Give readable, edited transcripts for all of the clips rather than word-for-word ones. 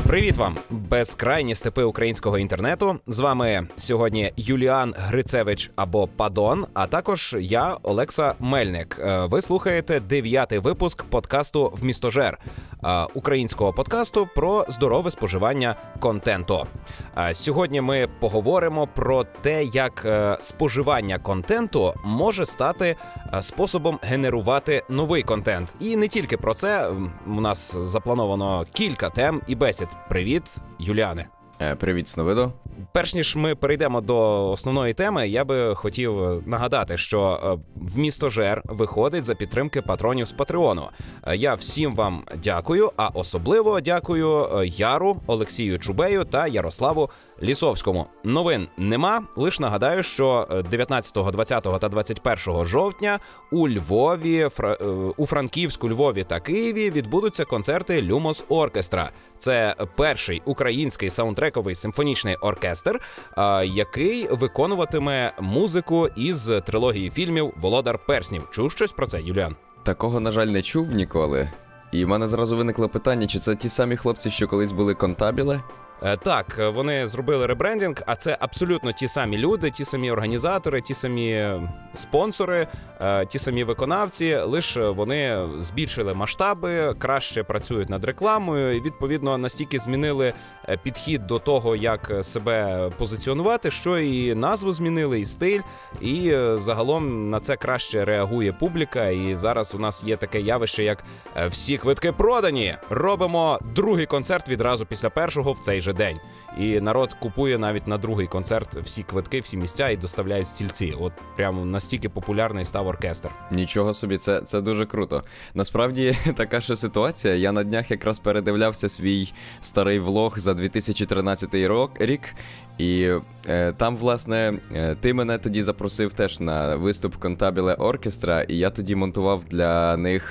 Привіт вам, безкрайні степи українського інтернету. З вами сьогодні Юліан Грицевич або Падон, а також я, Олекса Мельник. Ви слухаєте 9-й випуск подкасту «Вмістожер», українського подкасту про здорове споживання контенту. Сьогодні ми поговоримо про те, як споживання контенту може стати способом генерувати новий контент. І не тільки про це, у нас заплановано кілька тем і бесід. Привіт, Юліане. Привіт, Сновидо. Перш ніж ми перейдемо до основної теми, я би хотів нагадати, що «Вмістожер» виходить за підтримки патронів з Патреону. Я всім вам дякую, а особливо дякую Яру, Олексію Чубею та Ярославу Лісовському. Новин нема, лише нагадаю, що 19, 20 та 21 жовтня у Львові, у Франківську, Львові та Києві відбудуться концерти «Люмос Оркестра». Це перший український саундтрековий симфонічний оркестр, який виконуватиме музику із трилогії фільмів «Володар перснів». Чув щось про це, Юліан? Такого, на жаль, не чув ніколи. І в мене зразу виникло питання, чи це ті самі хлопці, що колись були контабіле? Так, вони зробили ребрендинг, а це абсолютно ті самі люди, ті самі організатори, ті самі спонсори, ті самі виконавці, лише вони збільшили масштаби, краще працюють над рекламою і, відповідно, настільки змінили підхід до того, як себе позиціонувати, що і назву змінили, і стиль, і загалом на це краще реагує публіка. І зараз у нас є таке явище, як «всі квитки продані». Робимо другий концерт відразу після першого в цей же день. І народ купує навіть на другий концерт всі квитки, всі місця і доставляють стільці. От прямо настільки популярний став оркестр. Нічого собі, це дуже круто. Насправді, така ж ситуація. Я на днях якраз передивлявся свій старий влог за 2013 рік. І там, власне, ти мене тоді запросив теж на виступ Контабіле Оркестра, і я тоді монтував для них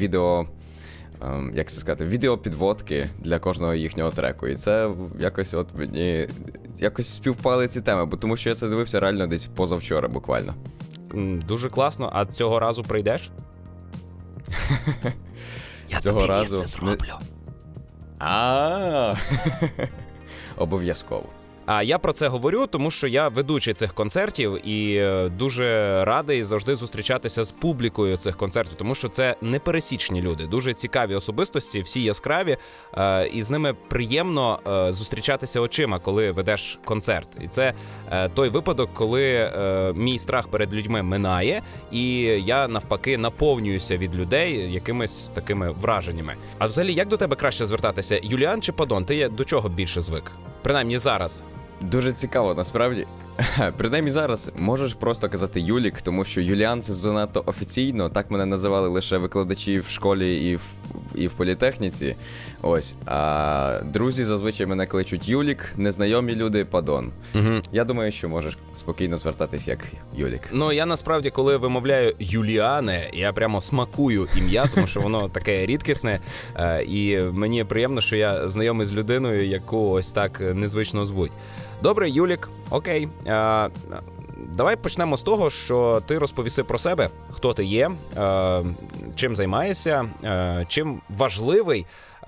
відеопідводки для кожного їхнього треку. І це якось от мені співпали ці теми, бо тому що я це дивився реально десь позавчора буквально. Дуже класно. А цього разу прийдеш? Я цього тобі разу місце зроблю. Обов'язково. А я про це говорю, тому що я ведучий цих концертів і дуже радий завжди зустрічатися з публікою цих концертів, тому що це непересічні люди, дуже цікаві особистості, всі яскраві, і з ними приємно зустрічатися очима, коли ведеш концерт. І це той випадок, коли мій страх перед людьми минає, і я навпаки наповнююся від людей якимись такими враженнями. А взагалі, як до тебе краще звертатися, Юліан чи Падон? Ти до чого більше звик? Принаймні зараз. Дуже цікаво, насправді. Принаймні зараз можеш просто казати Юлік, тому що Юліан – це занадто офіційно, так мене називали лише викладачі в школі і в політехніці. Ось. А друзі зазвичай мене кличуть Юлік, незнайомі люди – Падон. Угу. Я думаю, що можеш спокійно звертатись як Юлік. Ну, я насправді, коли вимовляю Юліане, я прямо смакую ім'я, тому що воно таке рідкісне, і мені приємно, що я знайомий з людиною, яку ось так незвично звуть. Добре, Юлік, окей. Давай почнемо з того, що ти розповіси про себе, хто ти є, чим займаєшся, чим важливий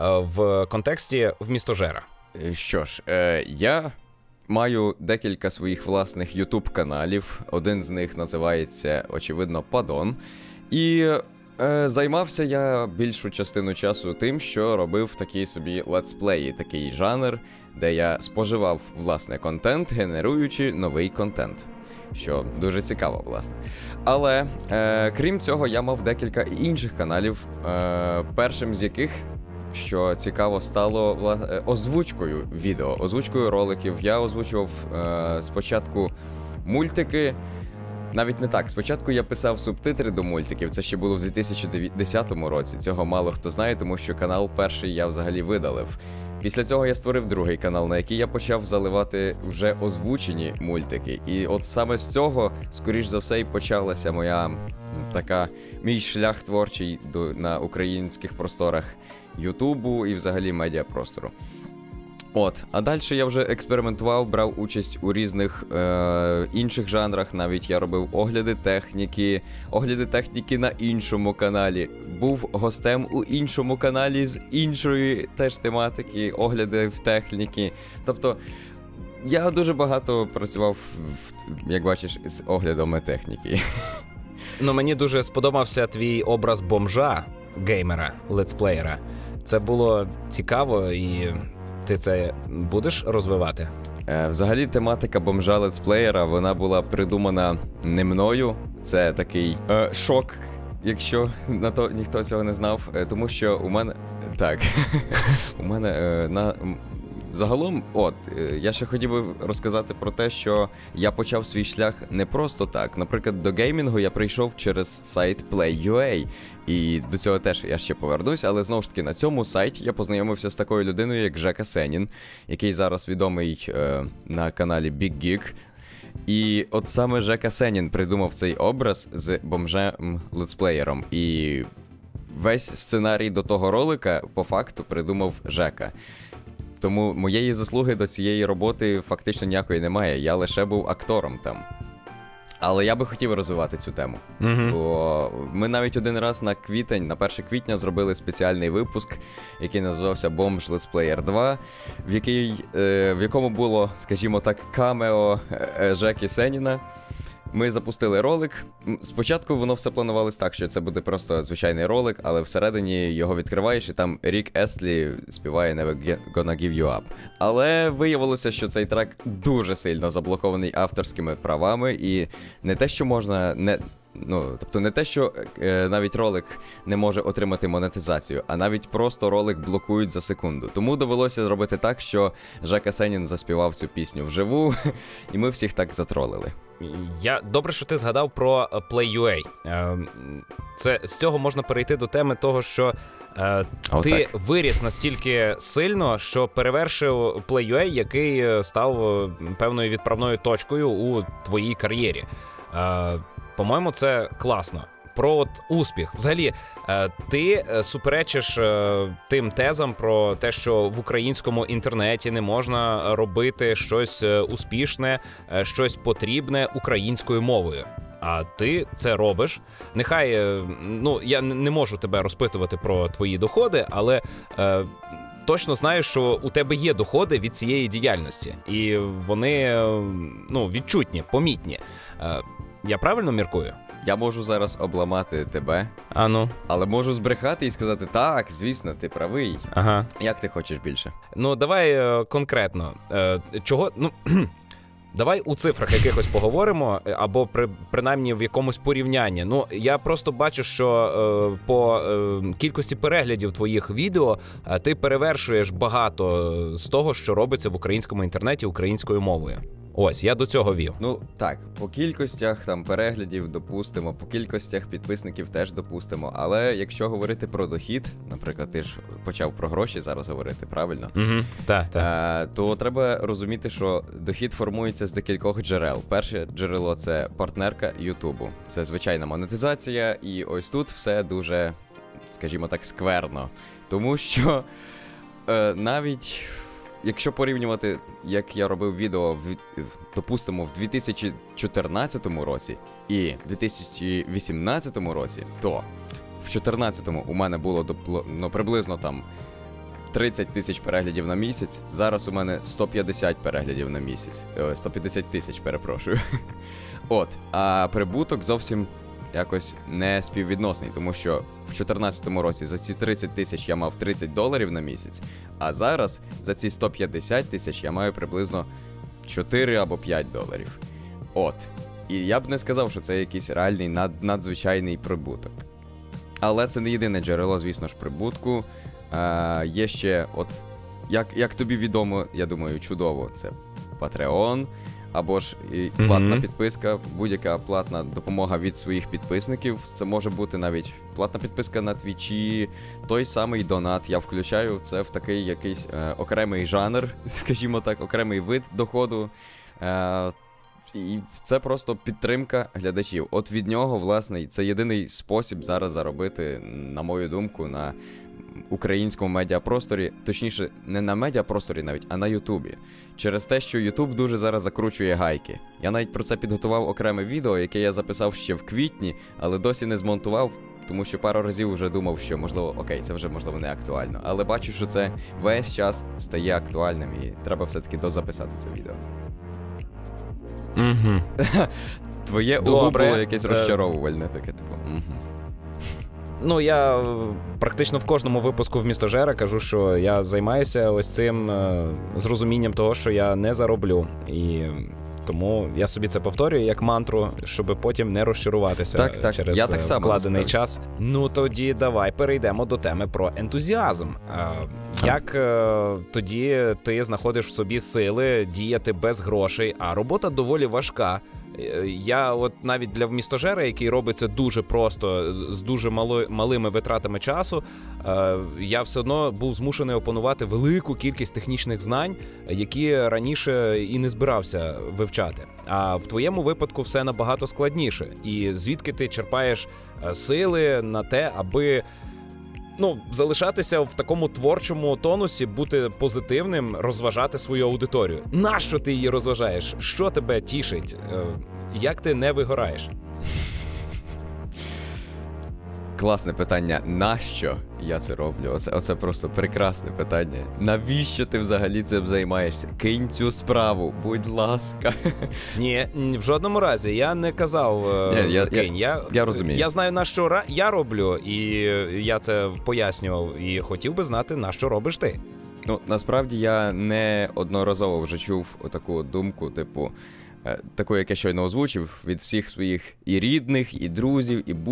в контексті «Вмістожера». Що ж, я маю декілька своїх власних YouTube-каналів. Один з них називається, очевидно, Падон. І займався я більшу частину часу тим, що робив такі собі летсплеї, такий жанр, де я споживав, власне, контент, генеруючи новий контент. Що дуже цікаво, власне. Але, крім цього, я мав декілька інших каналів, першим з яких, що цікаво, стало озвучкою відео, озвучкою роликів. Я озвучував спочатку мультики. Навіть не так. Спочатку я писав субтитри до мультиків, це ще було в 2010 році. Цього мало хто знає, тому що канал перший я взагалі видалив. Після цього я створив другий канал, на який я почав заливати вже озвучені мультики. І от саме з цього, скоріш за все, і почалася мій шлях творчий на українських просторах Ютубу і взагалі медіапростору. От, а далі я вже експериментував, брав участь у різних інших жанрах. Навіть я робив огляди техніки на іншому каналі. Був гостем у іншому каналі з іншої теж тематики, огляди в техніки. Тобто, я дуже багато працював, як бачиш, з оглядами техніки. Ну, мені дуже сподобався твій образ бомжа, геймера, летсплеєра. Це було цікаво, і ти це будеш розвивати? Взагалі, тематика бомжа летсплеєра, вона була придумана не мною. Це такий шок, якщо на то ніхто цього не знав. Тому що у мене... Так. У мене загалом, я ще хотів би розказати про те, що я почав свій шлях не просто так. Наприклад, до геймінгу я прийшов через сайт Play.ua. І до цього теж я ще повернусь, але знову ж таки на цьому сайті я познайомився з такою людиною, як Жека Сенін, який зараз відомий на каналі Big Geek. І от саме Жека Сенін придумав цей образ з бомжем-летсплеєром. І весь сценарій до того ролика, по факту, придумав Жека. Тому моєї заслуги до цієї роботи фактично ніякої немає, я лише був актором там. Але я би хотів розвивати цю тему. Бо ми навіть один раз на 1 квітня зробили спеціальний випуск, який називався Бомж Летсплеєр 2, в якому було, скажімо так, камео Жеки Сеніна. Ми запустили ролик. Спочатку воно все планувалось так, що це буде просто звичайний ролик, але всередині його відкриваєш, і там Рік Естлі співає Never Gonna Give You Up. Але виявилося, що цей трек дуже сильно заблокований авторськими правами, і не те, що можна... тобто не те, що навіть ролик не може отримати монетизацію, а навіть просто ролик блокують за секунду. Тому довелося зробити так, що Жека Сенін заспівав цю пісню вживу, і ми всіх так затролили. Добре, що ти згадав про Play.ua. З цього можна перейти до теми того, що ти виріс настільки сильно, що перевершив Play.ua, який став певною відправною точкою у твоїй кар'єрі. По-моєму, це класно. Про успіх. Взагалі, ти суперечиш тим тезам про те, що в українському інтернеті не можна робити щось успішне, щось потрібне українською мовою. А ти це робиш. Нехай, я не можу тебе розпитувати про твої доходи, але точно знаю, що у тебе є доходи від цієї діяльності. І вони, відчутні, помітні. Я правильно міркую? Я можу зараз обламати тебе, але можу збрехати і сказати, так, звісно, ти правий. Ага. Як ти хочеш більше? Давай конкретно. Давай у цифрах якихось поговоримо, або принаймні в якомусь порівнянні. Я просто бачу, що по кількості переглядів твоїх відео ти перевершуєш багато з того, що робиться в українському інтернеті українською мовою. Ось, я до цього вів. Так, по кількостях переглядів допустимо, по кількостях підписників теж допустимо. Але якщо говорити про дохід, наприклад, ти ж почав про гроші зараз говорити, правильно? Так. То треба розуміти, що дохід формується з декількох джерел. Перше джерело – це партнерка Ютубу. Це звичайна монетизація, і ось тут все дуже, скажімо так, скверно. Тому що навіть... Якщо порівнювати, як я робив відео, допустимо, в 2014 році і в 2018 році, то в 2014 у мене було приблизно 30 тисяч переглядів на місяць, зараз у мене 150 переглядів на місяць. 150 тисяч, перепрошую. А прибуток зовсім якось не співвідносний, тому що в 2014 році за ці 30 тисяч я мав $30 на місяць, а зараз за ці 150 тисяч я маю приблизно 4 або 5 доларів. І я б не сказав, що це якийсь реальний надзвичайний прибуток. Але це не єдине джерело, звісно ж, прибутку. Є ще, як тобі відомо, я думаю, чудово, це Patreon, або ж платна підписка, будь-яка платна допомога від своїх підписників. Це може бути навіть платна підписка на Твічі, той самий донат. Я включаю це в такий якийсь окремий жанр, скажімо так, окремий вид доходу. І це просто підтримка глядачів. Від нього, власне, це єдиний спосіб зараз заробити, на мою думку, на українському медіапросторі, точніше, не на медіапросторі навіть, а на Ютубі. Через те, що Ютуб дуже зараз закручує гайки. Я навіть про це підготував окреме відео, яке я записав ще в квітні, але досі не змонтував, тому що пару разів вже думав, що, можливо, окей, це вже, можливо, не актуально. Але бачу, що це весь час стає актуальним, і треба все-таки дозаписати це відео. Угу. Твоє угу було якесь розчаровувальне таке, типу. Угу. Ну, я практично в кожному випуску в «Містожера» кажу, що я займаюся ось цим з розумінням того, що я не зароблю. І тому я собі це повторюю як мантру, щоб потім не розчаруватися через я так само, вкладений час. Ну, тоді давай перейдемо до теми про ентузіазм. Як тоді ти знаходиш в собі сили діяти без грошей, а робота доволі важка. Я от навіть для «Містожера», який робить це дуже просто, з дуже малими витратами часу, я все одно був змушений опанувати велику кількість технічних знань, які раніше і не збирався вивчати. А в твоєму випадку все набагато складніше. І звідки ти черпаєш сили на те, аби залишатися в такому творчому тонусі, бути позитивним, розважати свою аудиторію. Нащо ти її розважаєш? Що тебе тішить? Як ти не вигораєш? Класне питання. Нащо я це роблю? Оце просто прекрасне питання. Навіщо ти взагалі цим займаєшся? Кинь цю справу, будь ласка. Ні, в жодному разі. Я не казав кинь. Я розумію. Я знаю, на що я роблю, і я це пояснював. І хотів би знати, на що робиш ти. Насправді я неодноразово вже чув таку думку, типу, таку, як я щойно озвучив, від всіх своїх і рідних, і друзів, і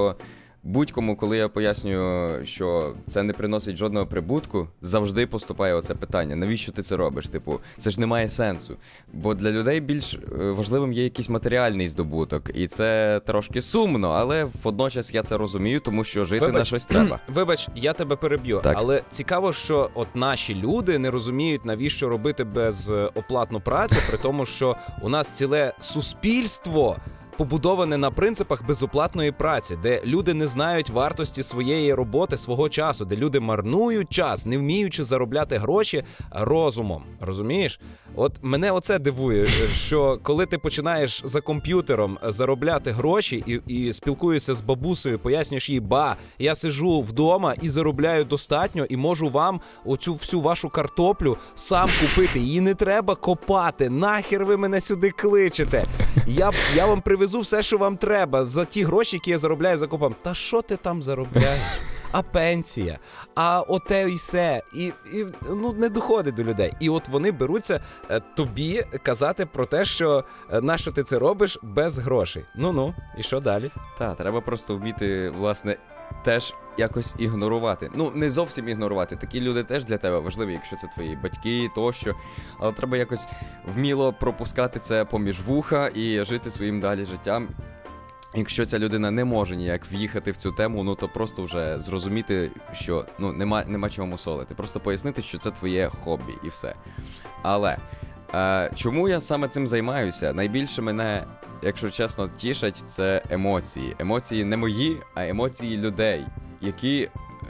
будь-кому, коли я пояснюю, що це не приносить жодного прибутку, завжди поступає оце питання. Навіщо ти це робиш? Типу, це ж не має сенсу. Бо для людей більш важливим є якийсь матеріальний здобуток. І це трошки сумно, але водночас я це розумію, тому що жити на щось треба. Вибач, я тебе переб'ю. Так. Але цікаво, що от наші люди не розуміють, навіщо робити безоплатну працю, при тому, що у нас ціле суспільство побудоване на принципах безоплатної праці, де люди не знають вартості своєї роботи, свого часу, де люди марнують час, не вміючи заробляти гроші розумом. Розумієш? От мене оце дивує, що коли ти починаєш за комп'ютером заробляти гроші і спілкуєшся з бабусею, пояснюєш їй, я сиджу вдома і заробляю достатньо, і можу вам оцю всю вашу картоплю сам купити. Її не треба копати. Нахер ви мене сюди кличете? Я вам привезу все, що вам треба, за ті гроші, які я заробляю за копом. Та що ти там заробляєш? А пенсія, а оте і все. І не доходить до людей. І от вони беруться тобі казати про те, що нащо ти це робиш без грошей. Ну, і що далі? Так, треба просто вміти, власне, теж якось ігнорувати. Не зовсім ігнорувати. Такі люди теж для тебе важливі, якщо це твої батьки, тощо. Але треба якось вміло пропускати це поміж вуха і жити своїм далі життям. Якщо ця людина не може ніяк в'їхати в цю тему, то просто вже зрозуміти, що нема чого мусолити. Просто пояснити, що це твоє хобі і все. Але чому я саме цим займаюся? Найбільше мене, якщо чесно, тішать це емоції. Емоції не мої, а емоції людей, які...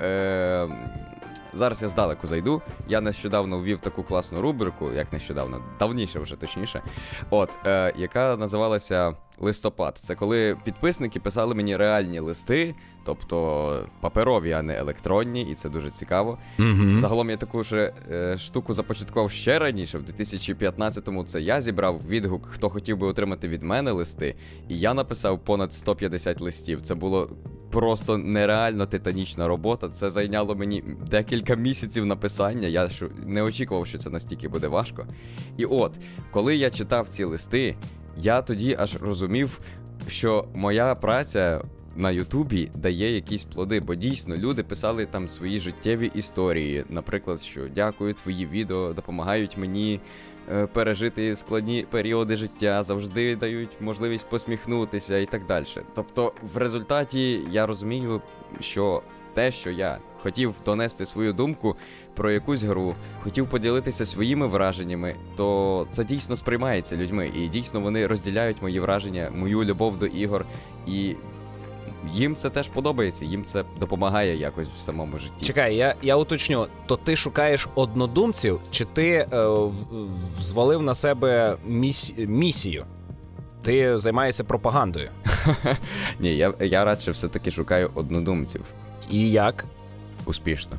Зараз я здалеку зайду. Я нещодавно ввів таку класну рубрику, як нещодавно, давніше вже точніше, яка називалася «Листопад». Це коли підписники писали мені реальні листи, тобто паперові, а не електронні, і це дуже цікаво. Mm-hmm. Загалом я таку ж штуку започаткував ще раніше, в 2015-му це я зібрав відгук, хто хотів би отримати від мене листи, і я написав понад 150 листів. Це було просто нереально титанічна робота, це зайняло мені декілька місяців написання, я не очікував, що це настільки буде важко. І от, коли я читав ці листи, я тоді аж розумів, що моя праця на Ютубі дає якісь плоди, бо дійсно люди писали там свої життєві історії, наприклад, що дякую, твої відео допомагають мені пережити складні періоди життя, завжди дають можливість посміхнутися і так далі. Тобто в результаті я розумію, що те, що я хотів донести свою думку про якусь гру, хотів поділитися своїми враженнями, то це дійсно сприймається людьми, і дійсно вони розділяють мої враження, мою любов до ігор, і їм це теж подобається, їм це допомагає якось в самому житті. Чекай, я уточню, то ти шукаєш однодумців, чи ти звалив на себе місію? Ти займаєшся пропагандою? Ні, я радше все-таки шукаю однодумців. І як? Успішно.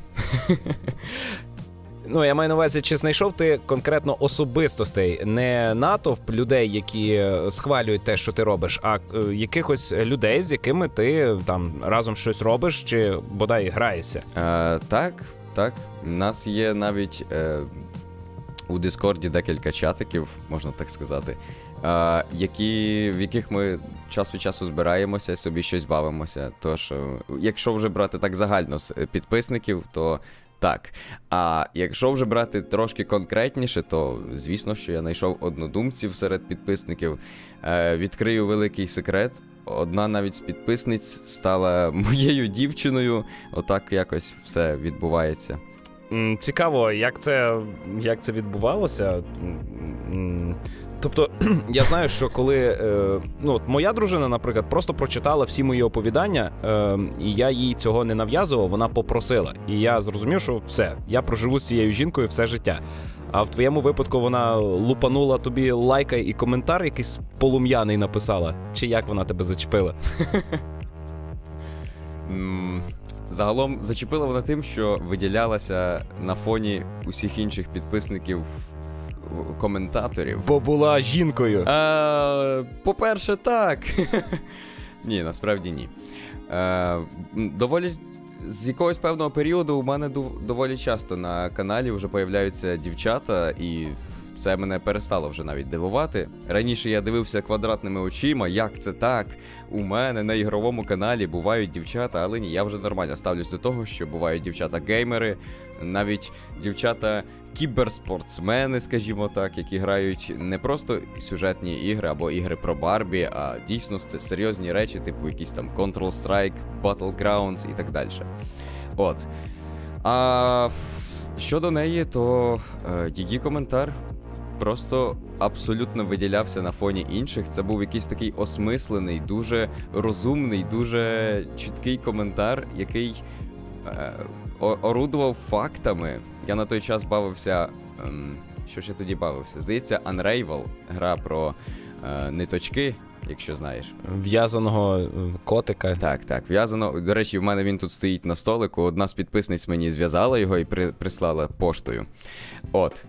Ну, я маю на увазі, чи знайшов ти конкретно особистостей, не натовп людей, які схвалюють те, що ти робиш, а якихось людей, з якими ти там разом щось робиш, чи бодай граєшся? Так. У нас є навіть у Дискорді декілька чатиків, можна так сказати, в яких ми час від часу збираємося, собі щось бавимося. Тож, якщо вже брати так загально з підписників, то так. А якщо вже брати трошки конкретніше, то звісно, що я знайшов однодумців серед підписників. Відкрию великий секрет. Одна навіть з підписниць стала моєю дівчиною. Отак якось все відбувається. Цікаво, як це відбувалося? Тобто, я знаю, що коли моя дружина, наприклад, просто прочитала всі мої оповідання, і я їй цього не нав'язував, вона попросила. І я зрозумів, що все, я проживу з цією жінкою все життя. А в твоєму випадку вона лупанула тобі лайка і коментар якийсь полум'яний написала? Чи як вона тебе зачепила? Загалом зачепила вона тим, що виділялася на фоні усіх інших підписників коментаторів. Бо була жінкою. По-перше, так. Ні, насправді ні. Доволі з якогось певного періоду у мене доволі часто на каналі вже появляються дівчата, і це мене перестало вже навіть дивувати. Раніше я дивився квадратними очима, як це так? У мене на ігровому каналі бувають дівчата, але ні, я вже нормально ставлюсь до того, що бувають дівчата-геймери, навіть дівчата-кіберспортсмени, скажімо так, які грають не просто сюжетні ігри або ігри про Барбі, а дійсно серйозні речі, типу якісь там Counter-Strike, Battlegrounds і так далі. От. А щодо неї, то її коментар просто абсолютно виділявся на фоні інших. Це був якийсь такий осмислений, дуже розумний, дуже чіткий коментар, який орудував фактами. Я на той час бавився... Що ж я тоді бавився? Здається, Unravel, гра про ниточки, якщо знаєш. В'язаного котика. Так, в'язано. До речі, в мене він тут стоїть на столику. Одна з підписниць мені зв'язала його і прислала поштою. От.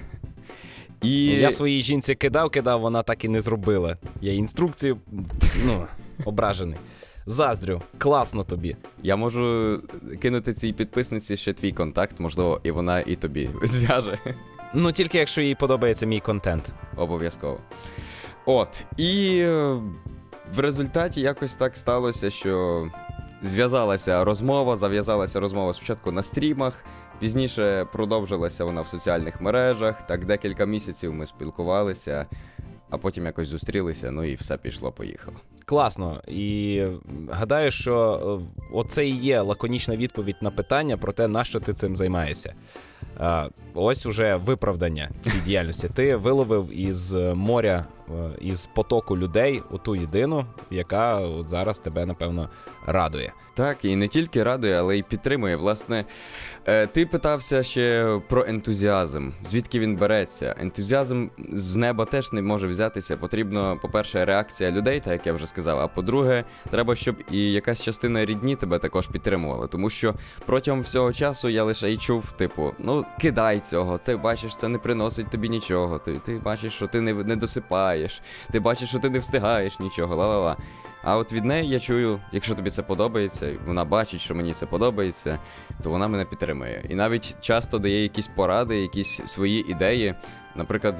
Я своїй жінці кидав, вона так і не зробила. Я інструкцію, ображений. Заздрю, класно тобі. Я можу кинути цій підписниці ще твій контакт, можливо, і вона і тобі зв'яже. Ну, тільки якщо їй подобається мій контент. Обов'язково. От, і в результаті якось так сталося, що зав'язалася розмова спочатку на стрімах, пізніше продовжилася вона в соціальних мережах, так декілька місяців ми спілкувалися, а потім якось зустрілися, і все пішло-поїхало. Класно. І гадаю, що оце і є лаконічна відповідь на питання про те, на що ти цим займаєшся. Ось уже виправдання цієї діяльності. Ти виловив із моря, із потоку людей оту єдину, яка от зараз тебе, напевно, радує. Так, і не тільки радує, але й підтримує. Власне, ти питався ще про ентузіазм. Звідки він береться? Ентузіазм з неба теж не може взятися. Потрібно, по-перше, реакція людей, так як я вже сказав, а по-друге, треба, щоб і якась частина рідні тебе також підтримувала. Тому що протягом всього часу я лише й чув, кидай цього, ти бачиш, це не приносить тобі нічого, ти бачиш, що ти не досипаєш, ти бачиш, що ти не встигаєш нічого, ла-ла-ла. А от від неї я чую, якщо тобі це подобається, вона бачить, що мені це подобається, то вона мене підтримує. І навіть часто дає якісь поради, якісь свої ідеї. Наприклад,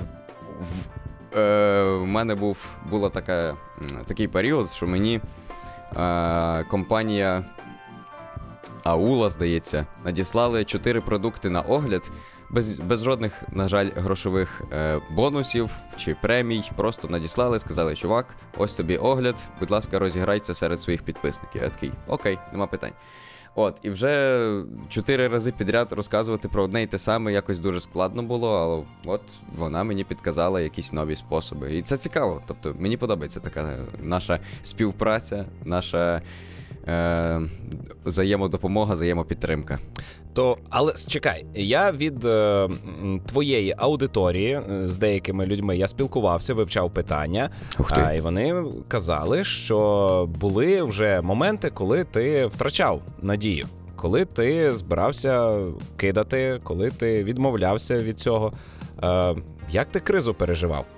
в мене була такий період, що мені компанія Аула, здається, надіслали 4 продукти на огляд, без жодних, на жаль, грошових бонусів чи премій. Просто надіслали, сказали: чувак, ось тобі огляд, будь ласка, розіграй це серед своїх підписників. Я такий: окей, нема питань. От, і вже 4 рази підряд розказувати про одне і те саме якось дуже складно було, але от вона мені підказала якісь нові способи. І це цікаво, тобто мені подобається така наша співпраця, наша взаємодопомога, взаємопідтримка. Але чекай, я від твоєї аудиторії з деякими людьми я спілкувався, вивчав питання, і вони казали, що були вже моменти, коли ти втрачав надію, коли ти збирався кидати, коли ти відмовлявся від цього. Як ти кризу переживав?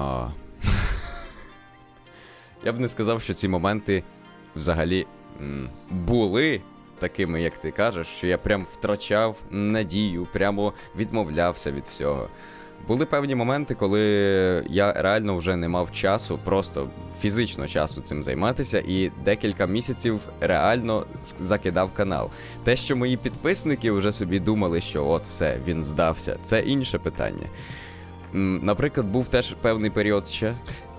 Я б не сказав, що ці моменти взагалі були такими, як ти кажеш, що я прям втрачав надію, прямо відмовлявся від всього. Були певні моменти, коли я реально вже не мав часу, просто фізично часу цим займатися, і декілька місяців реально закидав канал. Те, що мої підписники вже собі думали, що от все, він здався, це інше питання. Наприклад, був теж певний період ще.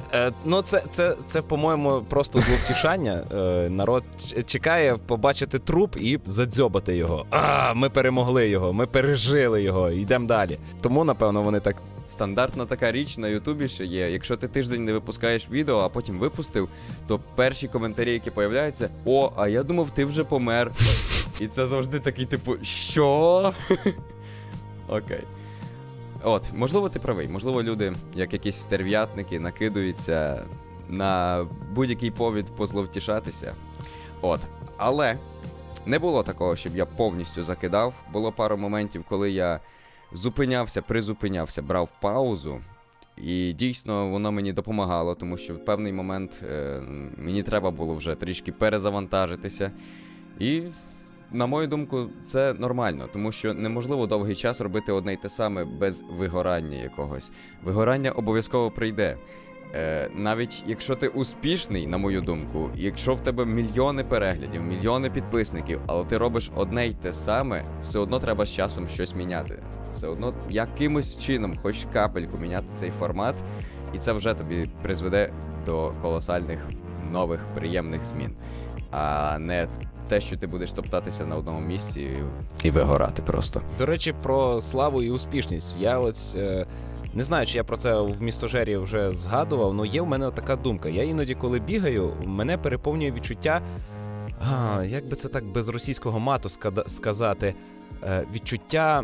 Це, по-моєму, просто зловтішання. Народ чекає побачити труп і задзьобати його. Ми перемогли його, ми пережили його, йдемо далі. Тому, напевно, вони так... Стандартна така річ на Ютубі ще є. Якщо ти тиждень не випускаєш відео, а потім випустив, то перші коментарі, які появляються: «О, а я думав, ти вже помер». І це завжди такий, типу, що? Окей. Можливо, ти правий. Можливо, люди, як якісь стерв'ятники, накидуються на будь-який повід позловтішатися. Але не було такого, щоб я повністю закидав. Було пару моментів, коли я призупинявся, брав паузу. І дійсно воно мені допомагало, тому що в певний момент мені треба було вже трішки перезавантажитися. І... на мою думку, це нормально, тому що неможливо довгий час робити одне й те саме без вигорання якогось. Вигорання обов'язково прийде. Навіть якщо ти успішний, на мою думку, якщо в тебе мільйони переглядів, мільйони підписників, але ти робиш одне й те саме, все одно треба з часом щось міняти. Все одно якимось чином, хоч капельку міняти цей формат, і це вже тобі призведе до колосальних нових приємних змін. А не те, що ти будеш топтатися на одному місці і вигорати просто. До речі, про славу і успішність. Я не знаю, чи я про це в містожері вже згадував, але є в мене така думка. Я іноді, коли бігаю, мене переповнює відчуття, як би це так без російського мату сказати, відчуття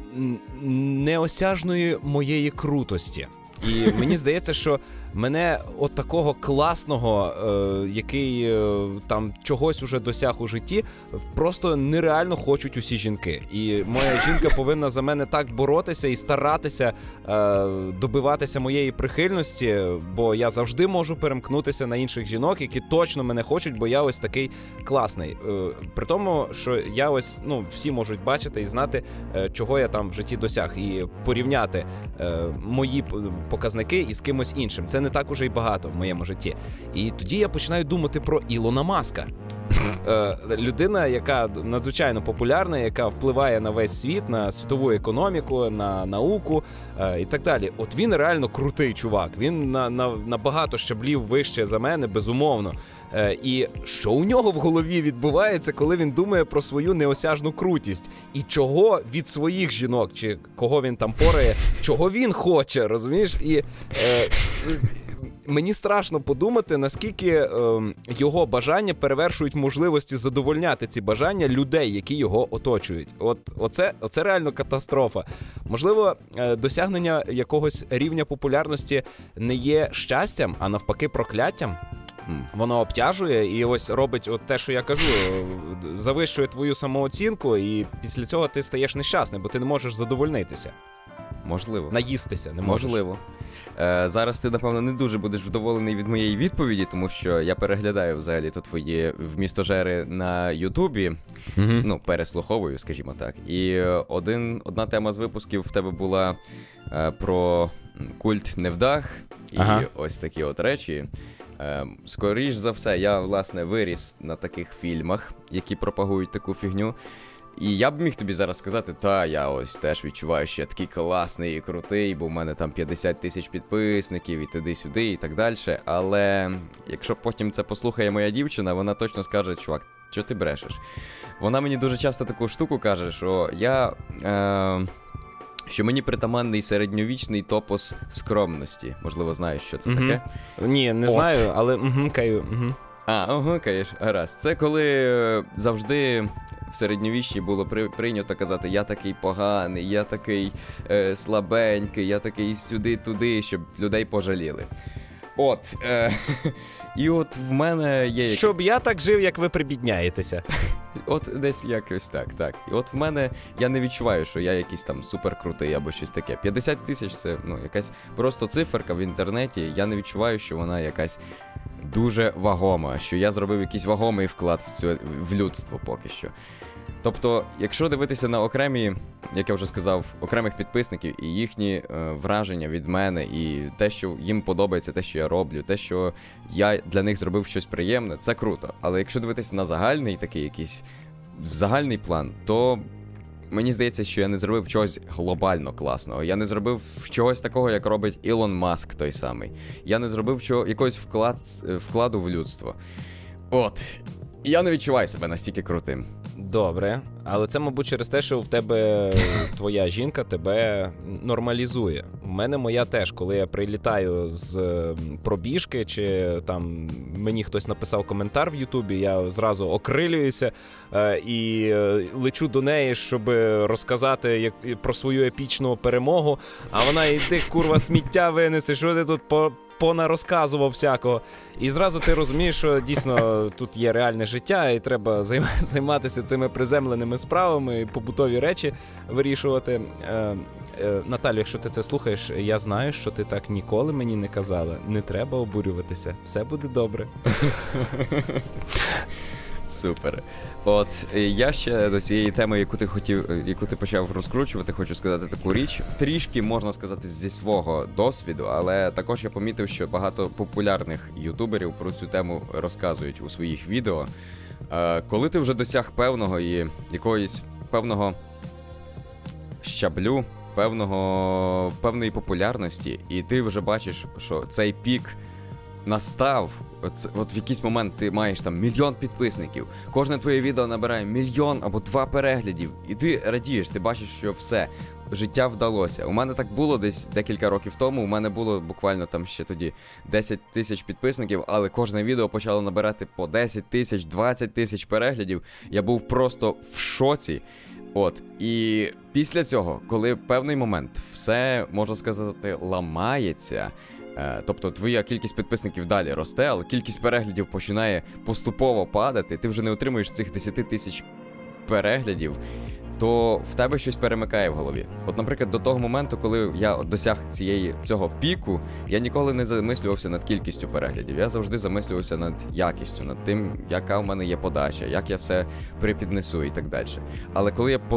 неосяжної моєї крутості. І мені здається, що мене от такого класного, який там чогось уже досяг у житті, просто нереально хочуть усі жінки. І моя жінка повинна за мене так боротися і старатися добиватися моєї прихильності, бо я завжди можу перемкнутися на інших жінок, які точно мене хочуть, бо я ось такий класний. При тому, що я всі можуть бачити і знати, чого я там в житті досяг, і порівняти мої показники із кимось іншим. Це не так уже й багато в моєму житті. І тоді я починаю думати про Ілона Маска. Людина, яка надзвичайно популярна, яка впливає на весь світ, на світову економіку, на науку і так далі. От він реально крутий чувак. Він на багато щаблів вище за мене, безумовно. І що у нього в голові відбувається, коли він думає про свою неосяжну крутість? І чого від своїх жінок, чи кого він там порає, чого він хоче, розумієш? І мені страшно подумати, наскільки його бажання перевершують можливості задовольняти ці бажання людей, які його оточують. Оце реально катастрофа. Можливо, досягнення якогось рівня популярності не є щастям, а навпаки прокляттям. Воно обтяжує і ось робить от те, що я кажу, завищує твою самооцінку, і після цього ти стаєш нещасним, бо ти не можеш задовольнитися. Можливо. Наїстися не можеш. Можливо. Зараз ти, напевно, не дуже будеш вдоволений від моєї відповіді, тому що я переглядаю взагалі тут твої вмістожери на Ютубі, переслуховую, скажімо так. І одна тема з випусків в тебе була про культ невдах і ось такі от речі. Скоріш за все, я, власне, виріс на таких фільмах, які пропагують таку фігню. І я б міг тобі зараз сказати, я ось теж відчуваю, що я такий класний і крутий, бо в мене там 50 тисяч підписників і туди-сюди і так далі. Але якщо потім це послухає моя дівчина, вона точно скаже: чувак, що ти брешеш? Вона мені дуже часто таку штуку каже, що що мені притаманний середньовічний топос скромності. Можливо, знаєш, що це таке? Ні, не знаю, але каю. Конечно, гаразд. Це коли завжди в середньовіччі було прийнято казати: я такий поганий, я такий слабенький, я такий сюди-туди, щоб людей пожаліли. От. І от в мене є... Щоб я так жив, як ви прибідняєтеся. От десь якось так. І от в мене, я не відчуваю, що я якийсь там суперкрутий або щось таке. 50 тисяч — це якась просто циферка в інтернеті. Я не відчуваю, що вона якась дуже вагома, що я зробив якийсь вагомий вклад в людство поки що. Тобто, якщо дивитися на окремі, як я вже сказав, окремих підписників і їхні враження від мене, і те, що їм подобається, те, що я роблю, те, що я для них зробив щось приємне, це круто. Але якщо дивитися на загальний такий якийсь, загальний план, то мені здається, що я не зробив чогось глобально класного. Я не зробив чогось такого, як робить Ілон Маск той самий. Я не зробив якогось вкладу в людство. От. Я не відчуваю себе настільки крутим. Добре, але це, мабуть, через те, що в тебе твоя жінка тебе нормалізує. У мене моя теж, коли я прилітаю з пробіжки, чи там мені хтось написав коментар в Ютубі, я зразу окрилююся і лечу до неї, щоб розказати про свою епічну перемогу, а вона: йди, курва, сміття винеси, що ти тут понарозказував всякого. І зразу ти розумієш, що дійсно тут є реальне життя, і треба займатися цими приземленими справами, і побутові речі вирішувати. Наталю, якщо ти це слухаєш, я знаю, що ти так ніколи мені не казала. Не треба обурюватися. Все буде добре. Супер. От, я ще до цієї теми, яку ти почав розкручувати, хочу сказати таку річ. Трішки, можна сказати, зі свого досвіду, але також я помітив, що багато популярних ютуберів про цю тему розказують у своїх відео. Коли ти вже досяг певного щаблю, певної популярності, і ти вже бачиш, що цей пік настав, от в якийсь момент ти маєш там 1 мільйон підписників, кожне твоє відео набирає 1 мільйон або 2 переглядів, і ти радієш, ти бачиш, що все, життя вдалося. У мене так було десь декілька років тому, у мене було буквально там ще тоді 10 тисяч підписників, але кожне відео почало набирати по 10 тисяч, 20 тисяч переглядів. Я був просто в шоці. От, і після цього, коли певний момент все, можна сказати, ламається, тобто твоя кількість підписників далі росте, але кількість переглядів починає поступово падати, ти вже не отримуєш цих 10 тисяч переглядів, то в тебе щось перемикає в голові. От, наприклад, до того моменту, коли я досяг цього піку, я ніколи не замислювався над кількістю переглядів. Я завжди замислювався над якістю, над тим, яка в мене є подача, як я все припіднесу і так далі. Але коли я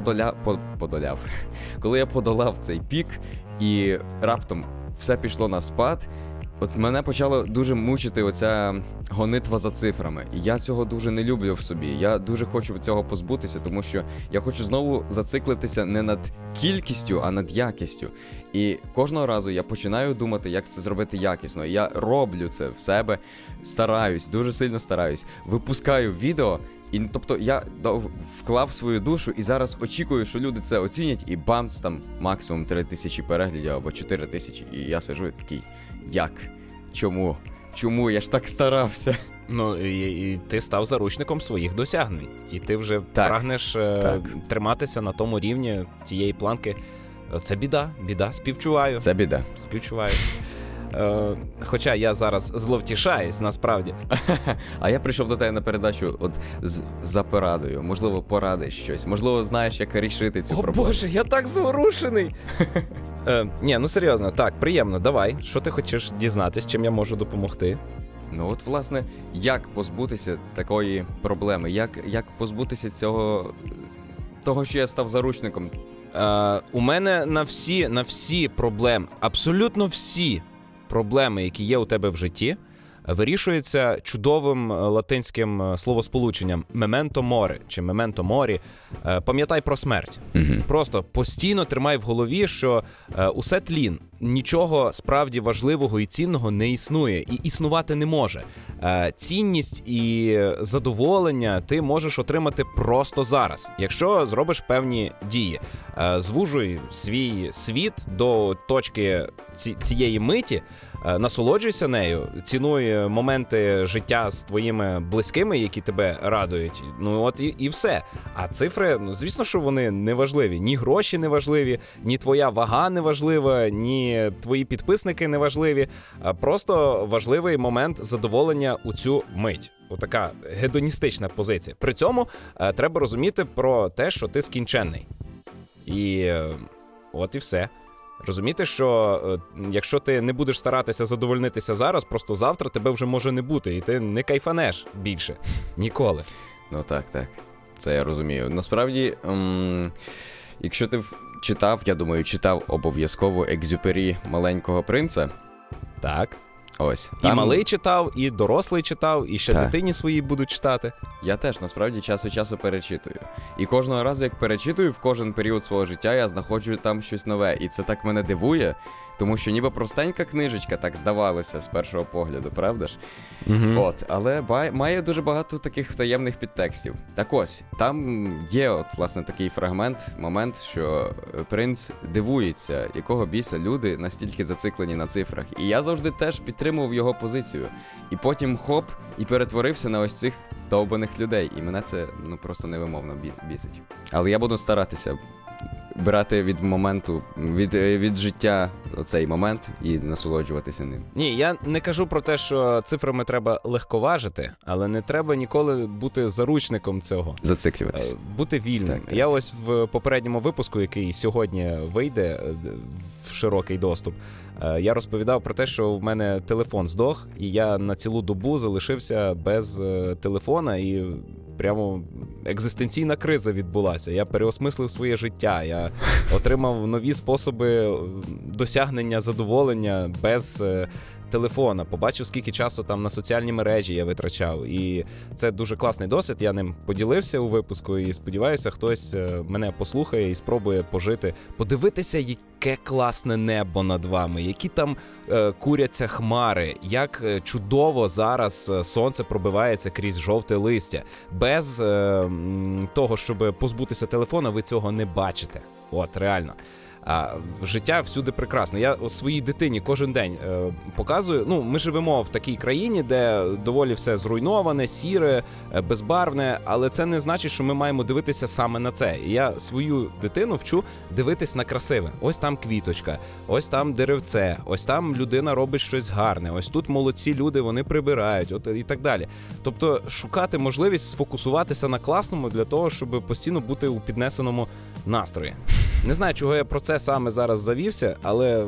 коли я подолав цей пік і раптом все пішло на спад, от мене почало дуже мучити оця гонитва за цифрами. І я цього дуже не люблю в собі. Я дуже хочу цього позбутися, тому що я хочу знову зациклитися не над кількістю, а над якістю. І кожного разу я починаю думати, як це зробити якісно. І я роблю це в себе, стараюсь, дуже сильно стараюсь. Випускаю відео, і тобто я вклав свою душу і зараз очікую, що люди це оцінять, і бамц, там максимум 3 тисячі переглядів або 4 тисячі. І я сиджу і такий: як? Чому? Чому? Я ж так старався. Ну, і ти став заручником своїх досягнень. І ти вже прагнеш триматися на тому рівні тієї планки. Це біда, співчуваю. Це біда. Співчуваю. Хоча я зараз зловтішаюсь, насправді. А я прийшов до тебе на передачу от за порадою. Можливо, порадиш щось. Можливо, знаєш, як рішити цю проблему. О Боже, я так зворушений! Ні, ну серйозно, так, приємно, давай. Що ти хочеш дізнатись, чим я можу допомогти? Ну от, власне, як позбутися такої проблеми? Як позбутися того, що я став заручником? У мене на всі проблеми, абсолютно всі проблеми, які є у тебе в житті, вирішується чудовим латинським словосполученням «memento mori» чи «memento mori». Пам'ятай про смерть. Просто постійно тримай в голові, що усе тлін, нічого справді важливого і цінного не існує і існувати не може. Цінність і задоволення ти можеш отримати просто зараз, якщо зробиш певні дії. Звужуй свій світ до точки цієї миті, насолоджуйся нею, цінуй моменти життя з твоїми близькими, які тебе радують. Ну от і все. А цифри, ну, звісно, що вони не важливі. Ні гроші не важливі, ні твоя вага не важлива, ні твої підписники не важливі. Просто важливий момент задоволення у цю мить. Отака гедоністична позиція. При цьому треба розуміти про те, що ти скінченний. І от і все. Розуміти, що якщо ти не будеш старатися задовольнитися зараз, просто завтра тебе вже може не бути, і ти не кайфанеш більше. Ніколи. Ну так. Це я розумію. Насправді, якщо ти читав обов'язково Екзюпері «Маленького принца». Так. Ось. І малий читав, і дорослий читав, і ще Так. дитині своїй будуть читати. Я теж, насправді, час від часу перечитую. І кожного разу, як перечитую, в кожен період свого життя я знаходжу там щось нове. І це так мене дивує, тому що ніби простенька книжечка так здавалося з першого погляду, правда ж? От, але має дуже багато таких таємних підтекстів. Так ось, там є от, власне, такий момент, що принц дивується, якого біса люди настільки зациклені на цифрах. І я завжди теж підтримував його позицію. І потім хоп, і перетворився на ось цих довбаних людей. І мене це, ну, просто невимовно бісить. Але я буду старатися брати від моменту, від життя оцей момент і насолоджуватися ним. Ні, я не кажу про те, що цифрами треба легковажити, але не треба ніколи бути заручником цього. Зациклюватися. Бути вільним. Так. Я ось в попередньому випуску, який сьогодні вийде в широкий доступ, я розповідав про те, що в мене телефон здох, і я на цілу добу залишився без телефона, і прямо екзистенційна криза відбулася. Я переосмислив своє життя, я отримав нові способи досягнення задоволення без телефона. Побачив, скільки часу там на соціальні мережі я витрачав. І це дуже класний досвід, я ним поділився у випуску, і сподіваюся, хтось мене послухає і спробує пожити, подивитися, яке класне небо над вами, які там куряться хмари, як чудово зараз сонце пробивається крізь жовте листя. Без того, щоб позбутися телефона, ви цього не бачите. От, реально. А життя всюди прекрасне. Я своїй дитині кожен день показую. Ну, ми живемо в такій країні, де доволі все зруйноване, сіре, безбарвне, але це не значить, що ми маємо дивитися саме на це. І я свою дитину вчу дивитись на красиве. Ось там квіточка, ось там деревце, ось там людина робить щось гарне, ось тут молодці люди, вони прибирають, от і так далі. Тобто шукати можливість сфокусуватися на класному для того, щоб постійно бути у піднесеному настрої. Не знаю, чого я про це саме зараз завівся, але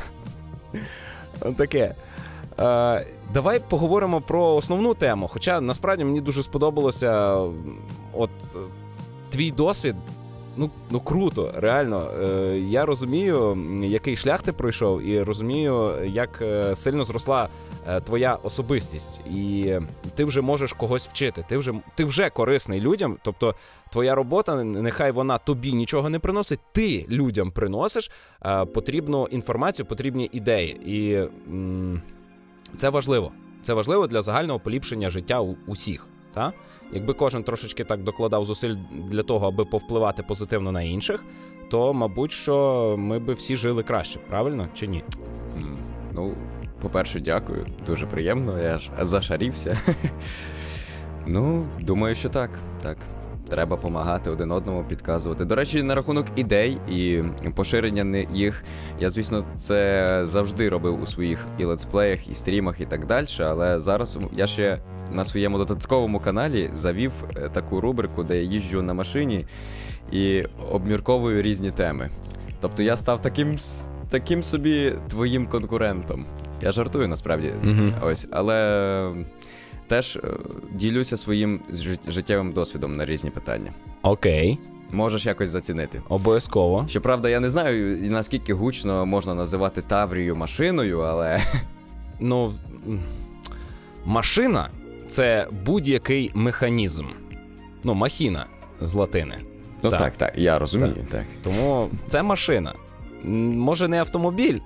таке. Давай поговоримо про основну тему. Хоча, насправді, мені дуже сподобалося от твій досвід. Ну круто, реально. Я розумію, який шлях ти пройшов, і розумію, як сильно зросла твоя особистість. І ти вже можеш когось вчити. Ти вже корисний людям, тобто твоя робота, нехай вона тобі нічого не приносить, ти людям приносиш потрібну інформацію, потрібні ідеї. І це важливо. Це важливо для загального поліпшення життя усіх, так? Якби кожен трошечки так докладав зусиль для того, аби повпливати позитивно на інших, то, мабуть, що ми би всі жили краще, правильно чи ні? Ну, по-перше, дякую. Дуже приємно, я ж зашарівся. Ну, думаю, що так. Треба допомагати один одному, підказувати. До речі, на рахунок ідей і поширення їх, я, звісно, це завжди робив у своїх і летсплеях, і стрімах, і так далі, але зараз я ще на своєму додатковому каналі завів таку рубрику, де я їжджу на машині і обмірковую різні теми. Тобто я став таким собі твоїм конкурентом. Я жартую, насправді. Ось, але теж ділюся своїм життєвим досвідом на різні питання. Окей. Можеш якось зацінити. Обов'язково. Щоправда, я не знаю, наскільки гучно можна називати Таврію машиною, але... Ну, машина – це будь-який механізм. Ну, махіна з латини. Ну так, я розумію. Так. Тому це машина. Може, не автомобіль,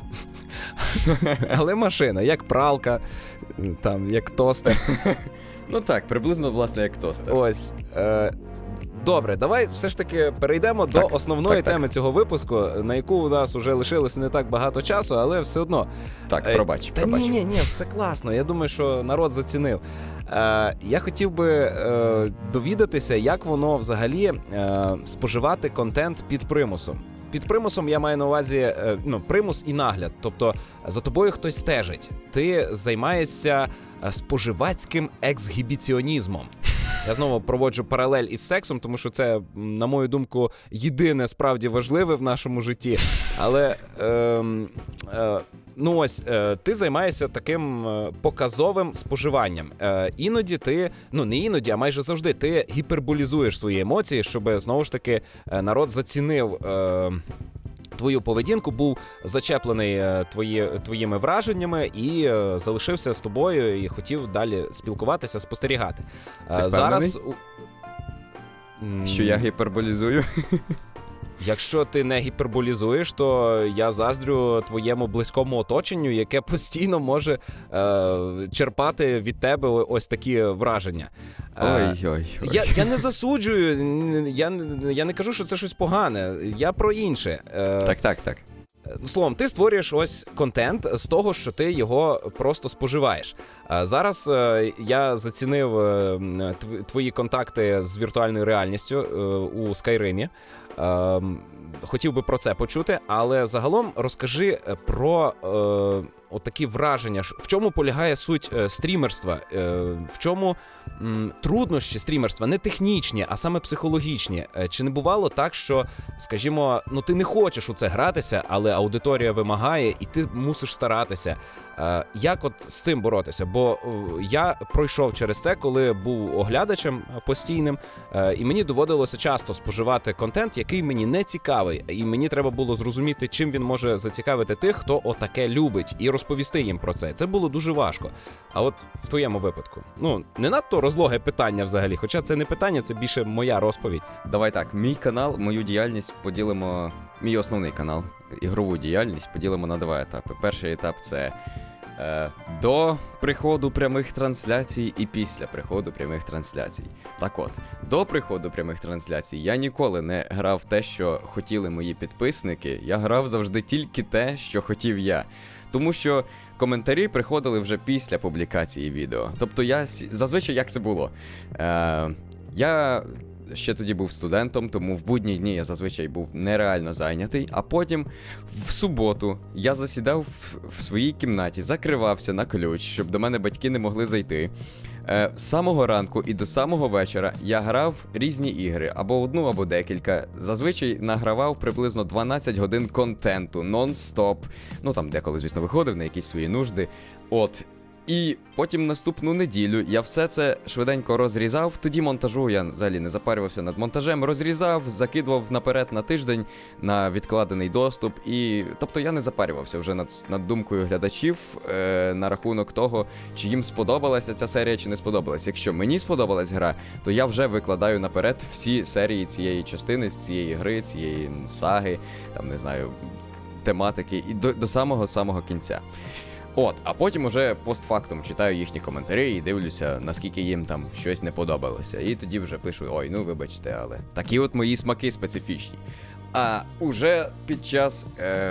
але машина, як пралка, там, як тостер. Ну так, приблизно, власне, як тостер. Ось. Добре, давай все ж таки перейдемо до основної теми цього випуску, на яку у нас вже лишилося не так багато часу, але все одно. Так, пробач. Ні, все класно, я думаю, що народ зацінив. Я хотів би довідатися, як воно взагалі споживати контент під примусом. Під примусом я маю на увазі примус і нагляд. Тобто за тобою хтось стежить. Ти займаєшся споживацьким ексгібіціонізмом. Я знову проводжу паралель із сексом, тому що це, на мою думку, єдине справді важливе в нашому житті. Але ти займаєшся таким показовим споживанням. Іноді ти, не іноді, а майже завжди, ти гіперболізуєш свої емоції, щоб, знову ж таки, народ зацінив твою поведінку, був зачеплений твоїми враженнями і залишився з тобою і хотів далі спілкуватися, спостерігати. Ти зараз що я гіперболізую? Якщо ти не гіперболізуєш, то я заздрю твоєму близькому оточенню, яке постійно може черпати від тебе ось такі враження. Ой-ой. Я не засуджую, я не кажу, що це щось погане, я про інше. Так. Словом, ти створюєш ось контент з того, що ти його просто споживаєш. Зараз я зацінив твої контакти з віртуальною реальністю у Скайримі. Хотів би про це почути, але загалом розкажи про отакі враження. В чому полягає суть стрімерства? В чому труднощі стрімерства? Не технічні, а саме психологічні. Чи не бувало так, що, скажімо, ти не хочеш у це гратися, але аудиторія вимагає, і ти мусиш старатися? Як от з цим боротися? Бо я пройшов через це, коли був оглядачем постійним, і мені доводилося часто споживати контент, який мені не цікавий, і мені треба було зрозуміти, чим він може зацікавити тих, хто отаке любить, і розповісти їм про це. Це було дуже важко. А от в твоєму випадку, не надто розлоге питання взагалі, хоча це не питання, це більше моя розповідь. Давай так, мій канал, мою діяльність поділимо, мій основний канал, ігрову діяльність поділимо на два етапи. Перший етап – це до приходу прямих трансляцій і після приходу прямих трансляцій. Так от, до приходу прямих трансляцій я ніколи не грав те, що хотіли мої підписники, я грав завжди тільки те, що хотів я. Тому що коментарі приходили вже після публікації відео. Тобто зазвичай як це було? Я ще тоді був студентом, тому в будні дні я зазвичай був нереально зайнятий, а потім в суботу я засідав в своїй кімнаті, закривався на ключ, щоб до мене батьки не могли зайти. З самого ранку і до самого вечора я грав різні ігри, або одну, або декілька. Зазвичай награвав приблизно 12 годин контенту, нон-стоп. Там деколи, звісно, виходив на якісь свої нужди. І потім наступну неділю я все це швиденько розрізав, тоді монтажу я взагалі не запарювався над монтажем, розрізав, закидував наперед на тиждень на відкладений доступ, і тобто я не запарювався вже над думкою глядачів на рахунок того, чи їм сподобалася ця серія, чи не сподобалась. Якщо мені сподобалась гра, то я вже викладаю наперед всі серії цієї частини, цієї гри, цієї саги, не знаю, тематики, і до самого кінця. А потім уже постфактум читаю їхні коментарі і дивлюся, наскільки їм там щось не подобалося. І тоді вже пишу, вибачте, але такі от мої смаки специфічні. А уже під час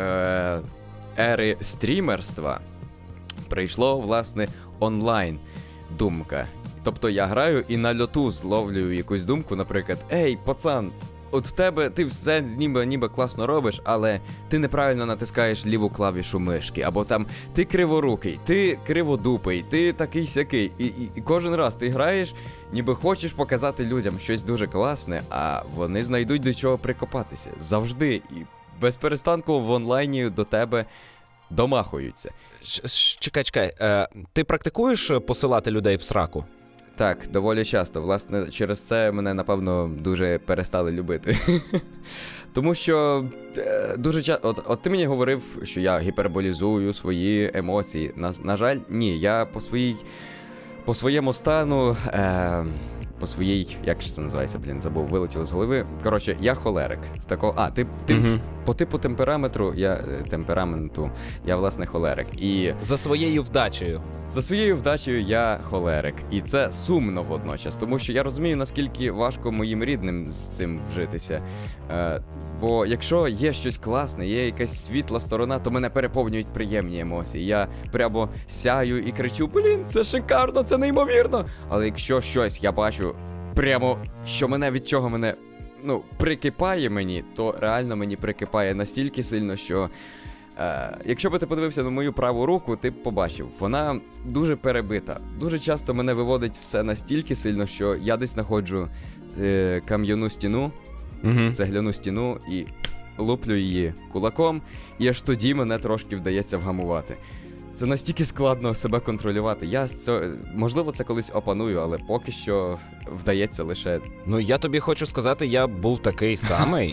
ери стрімерства прийшло, власне, онлайн думка. Тобто я граю і на льоту зловлюю якусь думку, наприклад, «Ей, пацан, от в тебе ти все ніби класно робиш, але ти неправильно натискаєш ліву клавішу мишки, або там ти криворукий, ти криводупий, ти такий-сякий». І кожен раз ти граєш, ніби хочеш показати людям щось дуже класне, а вони знайдуть до чого прикопатися. Завжди. І без перестанку в онлайні до тебе домахуються. Чекай, ти практикуєш посилати людей в сраку? Так, доволі часто. Власне, через це мене, напевно, дуже перестали любити. Тому що дуже часто... От ти мені говорив, що я гіперболізую свої емоції. На жаль, ні. Я по своєму стану по своїй, як ж це називається, забув, вилетіло з голови. Коротше, я холерик. З такого, по типу темпераменту, я, власне, холерик. І За своєю вдачею. за своєю вдачею я холерик. І це сумно водночас, тому що я розумію, наскільки важко моїм рідним з цим вжитися. Бо якщо є щось класне, є якась світла сторона, то мене переповнюють приємні емоції. Я прямо сяю і кричу: блін, це шикарно, це неймовірно. Але якщо щось я бачу прямо, що від чого мене прикипає мені, то реально мені прикипає настільки сильно, що якщо би ти подивився на мою праву руку, ти б побачив, вона дуже перебита. Дуже часто мене виводить все настільки сильно, що я десь знаходжу кам'яну стіну, цегляну стіну і луплю її кулаком, і аж тоді мене трошки вдається вгамувати. Це настільки складно себе контролювати. Можливо, це колись опаную, але поки що вдається лише... Ну, я тобі хочу сказати, я був такий самий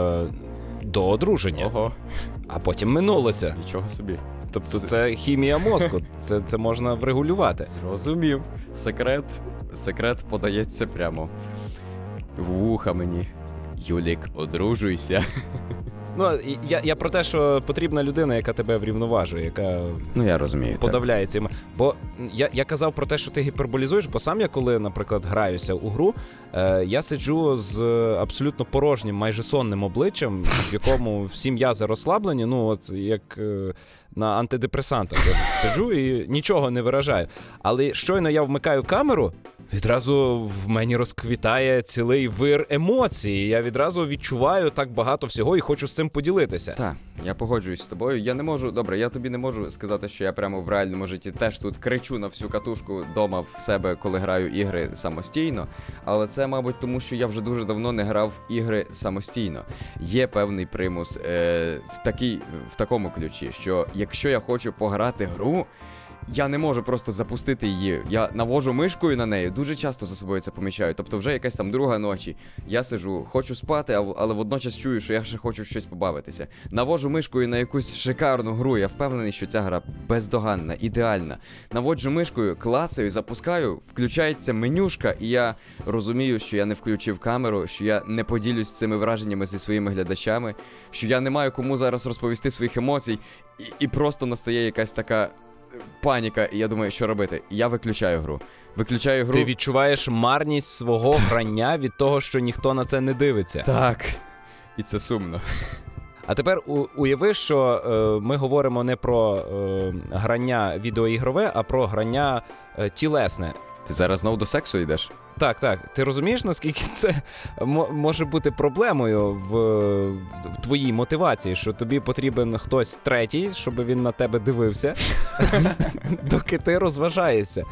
до одруження. Ого. А потім минулося. Нічого собі. Тобто це хімія мозку, це можна врегулювати. Зрозумів. Секрет подається прямо в вуха мені. Юлік, одружуйся. Ну, я про те, що потрібна людина, яка тебе врівноважує, яка я розумію, подавляє цим. Бо я казав про те, що ти гіперболізуєш, бо сам я, коли, наприклад, граюся у гру, я сиджу з абсолютно порожнім, майже сонним обличчям, в якому всі м'язи розслаблені, як на антидепресантах. Я сиджу і нічого не виражаю. Але щойно я вмикаю камеру, відразу в мені розквітає цілий вир емоцій. Я відразу відчуваю так багато всього і хочу з цим поділитися. Так, я погоджуюсь з тобою. Я тобі не можу сказати, що я прямо в реальному житті теж тут кричу на всю катушку дома в себе, коли граю ігри самостійно. Але це, мабуть, тому що я вже дуже давно не грав в ігри самостійно. Є певний примус в такому ключі, що якщо я хочу пограти гру, я не можу просто запустити її. Я навожу мишкою на неї, дуже часто за собою це помічаю. Тобто вже якась там 2 ночі. Я сижу, хочу спати, але водночас чую, що я ще хочу щось побавитися. Навожу мишкою на якусь шикарну гру, я впевнений, що ця гра бездоганна, ідеальна. Наводжу мишкою, клацаю, запускаю, включається менюшка, і я розумію, що я не включив камеру, що я не поділюсь цими враженнями зі своїми глядачами, що я не маю кому зараз розповісти своїх емоцій, і просто настає якась така паніка, і я думаю, що робити? Я виключаю гру. Ти відчуваєш марність свого грання від того, що ніхто на це не дивиться. Так. І це сумно. А тепер уяви, що ми говоримо не про грання відеоігрове, а про грання тілесне. Ти зараз знову до сексу йдеш? Так. Ти розумієш, наскільки це може бути проблемою в твоїй мотивації, що тобі потрібен хтось третій, щоб він на тебе дивився, доки ти розважаєшся.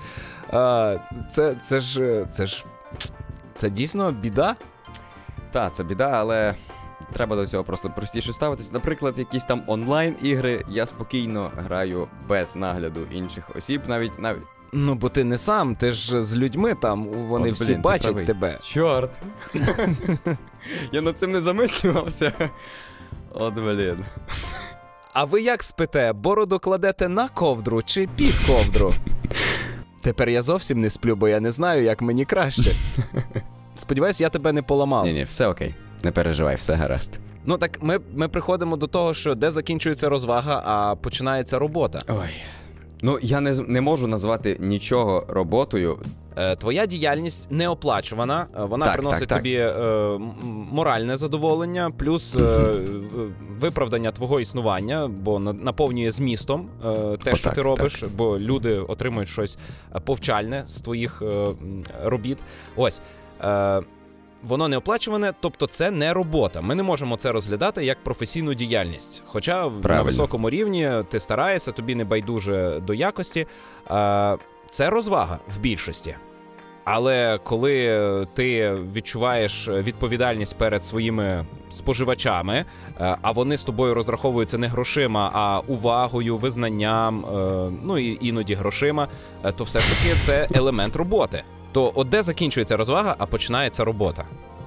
Це дійсно біда? Так, це біда, але треба до цього просто простіше ставитись. Наприклад, якісь там онлайн-ігри я спокійно граю без нагляду інших осіб, навіть. Ну, бо ти не сам, ти ж з людьми там, вони всі бачать тебе. Чорт! Я над цим не замислювався. От, блін. А ви як спите? Бороду кладете на ковдру чи під ковдру? Тепер я зовсім не сплю, бо я не знаю, як мені краще. Сподіваюсь, я тебе не поламав. Ні, все окей. Не переживай, все гаразд. Ну так, ми приходимо до того, що де закінчується розвага, а починається робота. Ой. Ну, я не можу назвати нічого роботою. Твоя діяльність неоплачувана, вона приносить тобі моральне задоволення, плюс виправдання твого існування, бо наповнює змістом те, що ти робиш, бо люди отримують щось повчальне з твоїх робіт. Ось. Воно не оплачуване, тобто це не робота. Ми не можемо це розглядати як професійну діяльність. Хоча на високому рівні ти стараєшся, тобі не байдуже до якості. Це розвага в більшості. Але коли ти відчуваєш відповідальність перед своїми споживачами, а вони з тобою розраховуються не грошима, а увагою, визнанням, ну і іноді грошима, то все ж таки це елемент роботи. То от де закінчується розвага, а починається робота?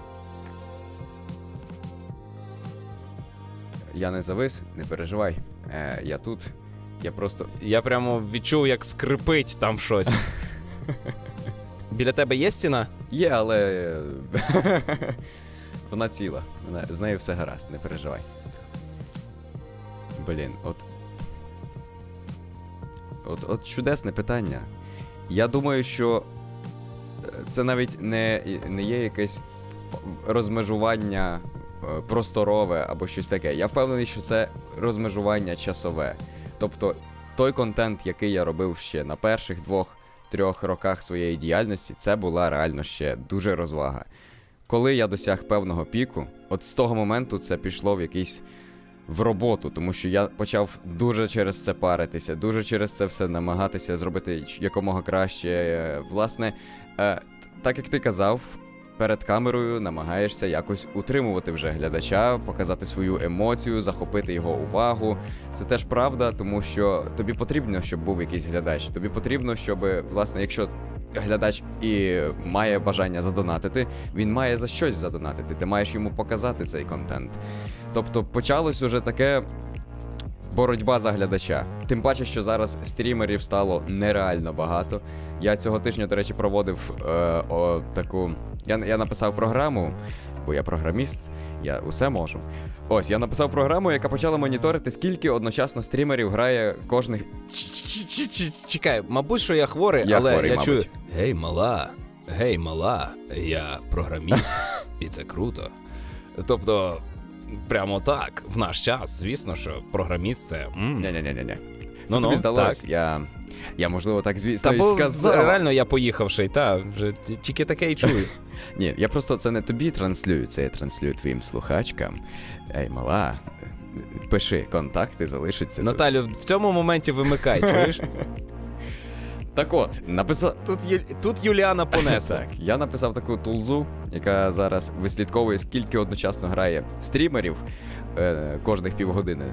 Я не завис, не переживай. Я тут, Я прямо відчув, як скрипить там щось. Біля тебе є стіна? Є, але вона ціла. З нею все гаразд, не переживай. Блін, от чудесне питання. Я думаю, що це навіть не є якесь розмежування просторове або щось таке. Я впевнений, що це розмежування часове. Тобто той контент, який я робив ще на перших 2-3 роках своєї діяльності, це була реально ще дуже розвага. Коли я досяг певного піку, от з того моменту це пішло в роботу, тому що я почав дуже через це паритися, дуже через це все намагатися зробити якомога краще. Власне, так як ти казав, перед камерою намагаєшся якось утримувати вже глядача, показати свою емоцію, захопити його увагу. Це теж правда, тому що тобі потрібно, щоб був якийсь глядач. Тобі потрібно, щоб, власне, якщо глядач і має бажання задонатити, він має за щось задонатити. Ти маєш йому показати цей контент. Тобто почалось уже таке боротьба за глядача. Тим паче, що зараз стрімерів стало нереально багато. Я цього тижня, до речі, проводив таку... Я написав програму, бо я програміст, я усе можу. Ось, я написав програму, яка почала моніторити, скільки одночасно стрімерів грає кожних... Чекай, мабуть, що я хворий, я але хворий, я мабуть. чую. Гей, мала, я програміст, і це круто. Тобто, прямо так, в наш час, звісно, що програміст це... Ні-ні-ні-ні. Це тобі здалось, так. Я можливо так, звісно, Та і бо сказав. реально я поїхавший, вже тільки таке й чую. Ні, я просто це не тобі транслюю, це я транслюю твоїм слухачкам. Ей, мала, пиши, контакти залишаться. Наталю, в цьому моменті вимикай, чуєш? Так от, написав... Тут Юліана понесла. Так, я написав таку тулзу, яка зараз вислідковує, скільки одночасно грає стрімерів кожних півгодини.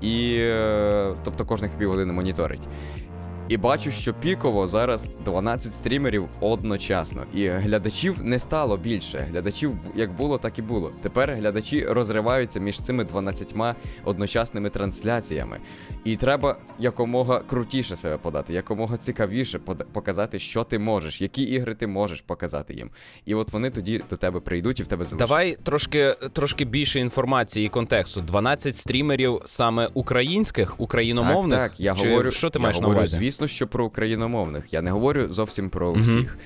Тобто кожних півгодини моніторить. І бачу, що піково зараз 12 стрімерів одночасно. І глядачів не стало більше. Глядачів як було, так і було. Тепер глядачі розриваються між цими 12 одночасними трансляціями. І треба якомога крутіше себе подати, якомога цікавіше показати, що ти можеш, які ігри ти можеш показати їм. І от вони тоді до тебе прийдуть і в тебе залишаться. Давай трошки більше інформації і контексту. 12 стрімерів саме українських, україномовних? Так, я Чи говорю, що ти маєш на увазі? Звісно, що про україномовних. Я не говорю зовсім про всіх.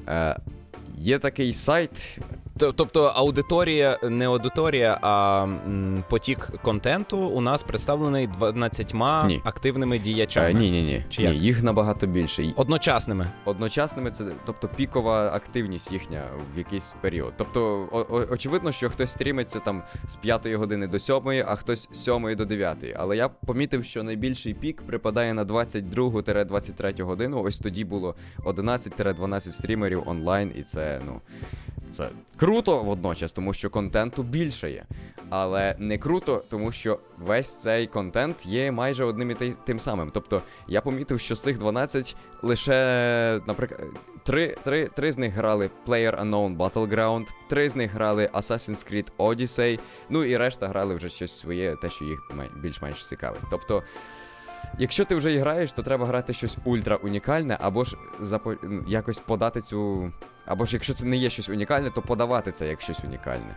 Є такий сайт. Тобто аудиторія, не аудиторія, а потік контенту у нас представлений 12 активними діячами. Ні, їх набагато більше. Одночасними це, тобто, пікова активність їхня в якийсь період. Тобто, очевидно, що хтось стрімиться там з 5 години до 7, а хтось з 7 до 9. Але я помітив, що найбільший пік припадає на 22-23 годину. Ось тоді було 11-12 стрімерів онлайн, і це круто водночас, тому що контенту більше є. Але не круто, тому що весь цей контент є майже одним і тим самим. Тобто, я помітив, що з цих 12 лише, наприклад, 3 з них грали PlayerUnknown Battleground, 3 з них грали Assassin's Creed Odyssey, ну і решта грали вже щось своє, те, що їх більш-менш цікавить. Тобто, якщо ти вже і граєш, то треба грати щось ультра унікальне, або ж якось подати цю... Або ж якщо це не є щось унікальне, то подавати це як щось унікальне.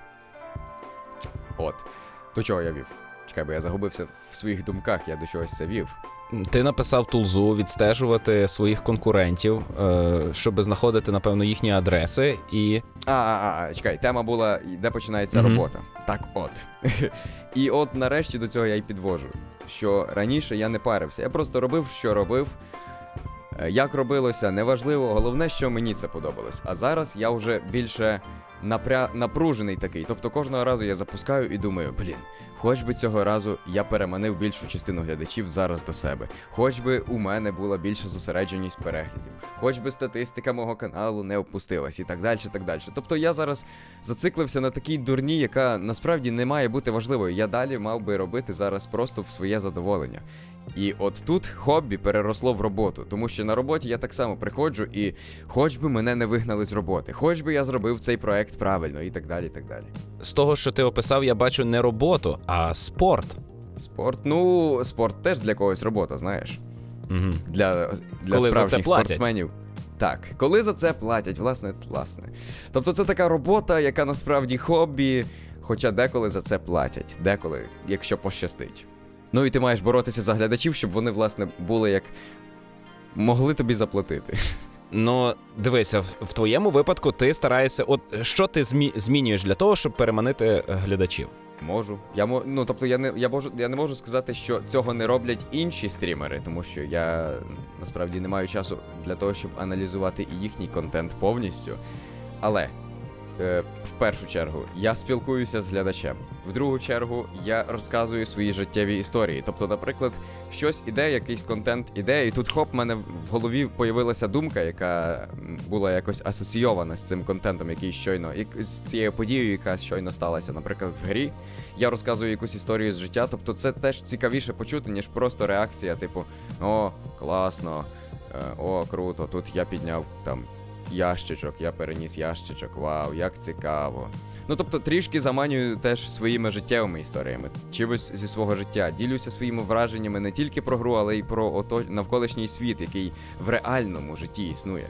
От. До чого я вів? Чекай, бо я загубився в своїх думках, я до чогось це вів. Ти написав тулзу відстежувати своїх конкурентів, щоб знаходити, напевно, їхні адреси і... Чекай, тема була, де починається робота. Так от. І от нарешті до цього я й підвожу. Що раніше я не парився, я просто робив, що робив. Як робилося, неважливо, головне, що мені це подобалось. А зараз я вже більше напружений такий. Тобто кожного разу я запускаю і думаю, хоч би цього разу я переманив більшу частину глядачів зараз до себе. Хоч би у мене була більша зосередженість переглядів. Хоч би статистика мого каналу не опустилась і так далі, так далі. Тобто я зараз зациклився на такій дурні, яка насправді не має бути важливою. Я далі мав би робити зараз просто в своє задоволення. І от тут хобі переросло в роботу, тому що на роботі я так само приходжу і хоч би мене не вигнали з роботи, хоч би я зробив цей проект правильно і так далі, і так далі. З того, що ти описав, я бачу не роботу, а спорт. Спорт? Спорт теж для когось робота, знаєш. Угу. Для Коли справжніх спортсменів. Так, коли за це платять, власне. Тобто це така робота, яка насправді хобі, хоча деколи за це платять. Деколи, якщо пощастить. Ну і ти маєш боротися за глядачів, щоб вони, власне, були як... могли тобі заплатити. Ну, дивися, в твоєму випадку ти стараєшся... От що ти змінюєш для того, щоб переманити глядачів? Можу. Тобто я не можу сказати, що цього не роблять інші стрімери, тому що я насправді не маю часу для того, щоб аналізувати і їхній контент повністю. Але в першу чергу я спілкуюся з глядачем. В другу чергу я розказую свої життєві історії. Тобто, наприклад, щось іде, якийсь контент іде, і тут хоп, в мене в голові появилася думка, яка була якось асоційована з цим контентом, який щойно, з цією подією, яка щойно сталася, наприклад, в грі. Я розказую якусь історію з життя, тобто це теж цікавіше почути, ніж просто реакція, типу, о, класно, о, круто, тут я підняв там ящичок, я переніс ящичок, вау, як цікаво. Ну, тобто, трішки заманюю теж своїми життєвими історіями, чимось зі свого життя. Ділюся своїми враженнями не тільки про гру, але й про навколишній світ, який в реальному житті існує.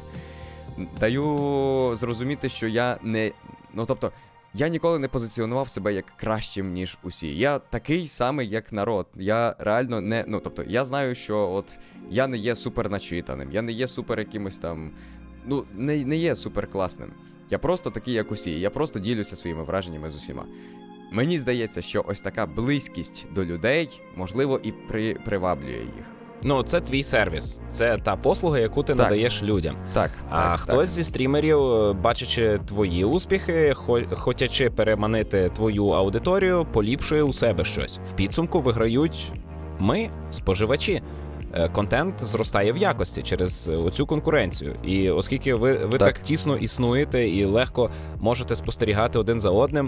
Даю зрозуміти, що я не... Ну, тобто, я ніколи не позиціонував себе як кращим, ніж усі. Я такий самий, як народ. Я реально не... Ну, тобто, я знаю, що от я не є супер начитаним, я не є супер якимось там... Ну, не є супер класним. Я просто такий, як усі. Я просто ділюся своїми враженнями з усіма. Мені здається, що ось така близькість до людей, можливо, і приваблює їх. Ну, це твій сервіс. Це та послуга, яку ти надаєш людям. Так. А хтось зі стрімерів, бачачи твої успіхи, хотячи переманити твою аудиторію, поліпшує у себе щось. В підсумку виграють ми, споживачі. Контент зростає в якості через оцю конкуренцію. І оскільки ви так тісно існуєте і легко можете спостерігати один за одним,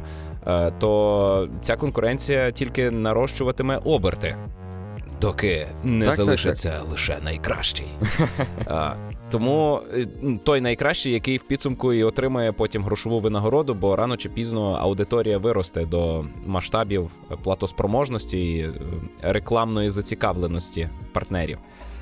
то ця конкуренція тільки нарощуватиме оберти, доки не залишиться лише найкращий. Тому той найкращий, який в підсумку і отримає потім грошову винагороду, бо рано чи пізно аудиторія виросте до масштабів платоспроможності і рекламної зацікавленості партнерів.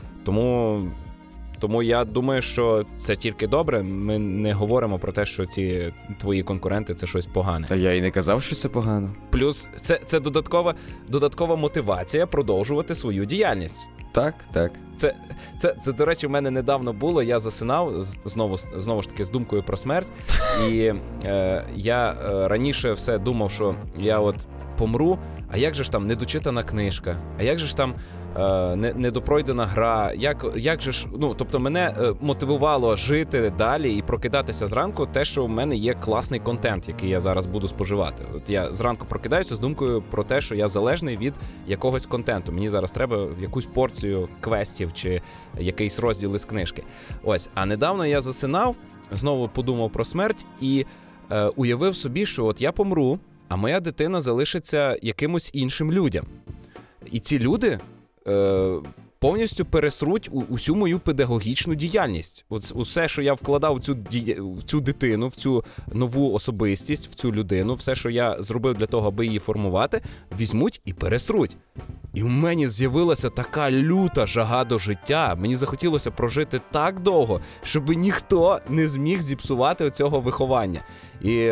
Тому я думаю, що це тільки добре. Ми не говоримо про те, що ці твої конкуренти – це щось погане. Та я і не казав, що це погано. Плюс це додаткова мотивація продовжувати свою діяльність. Так. Це, до речі, в мене недавно було, я засинав, знову ж таки, з думкою про смерть, і я раніше все думав, що я от помру, а як же ж там недочитана книжка, а як же ж там недопройдена гра, як же ж, ну, тобто мене мотивувало жити далі і прокидатися зранку те, що в мене є класний контент, який я зараз буду споживати. От я зранку прокидаюся з думкою про те, що я залежний від якогось контенту. Мені зараз треба якусь порцію квестів чи якийсь розділ із книжки. Ось, а недавно я засинав, знову подумав про смерть і уявив собі, що от я помру, а моя дитина залишиться якимось іншим людям. І ці люди повністю пересруть усю мою педагогічну діяльність. Усе, що я вкладав в цю дитину, в цю нову особистість, в цю людину, все, що я зробив для того, аби її формувати, візьмуть і пересруть. І в мені з'явилася така люта жага до життя. Мені захотілося прожити так довго, щоб ніхто не зміг зіпсувати цього виховання. І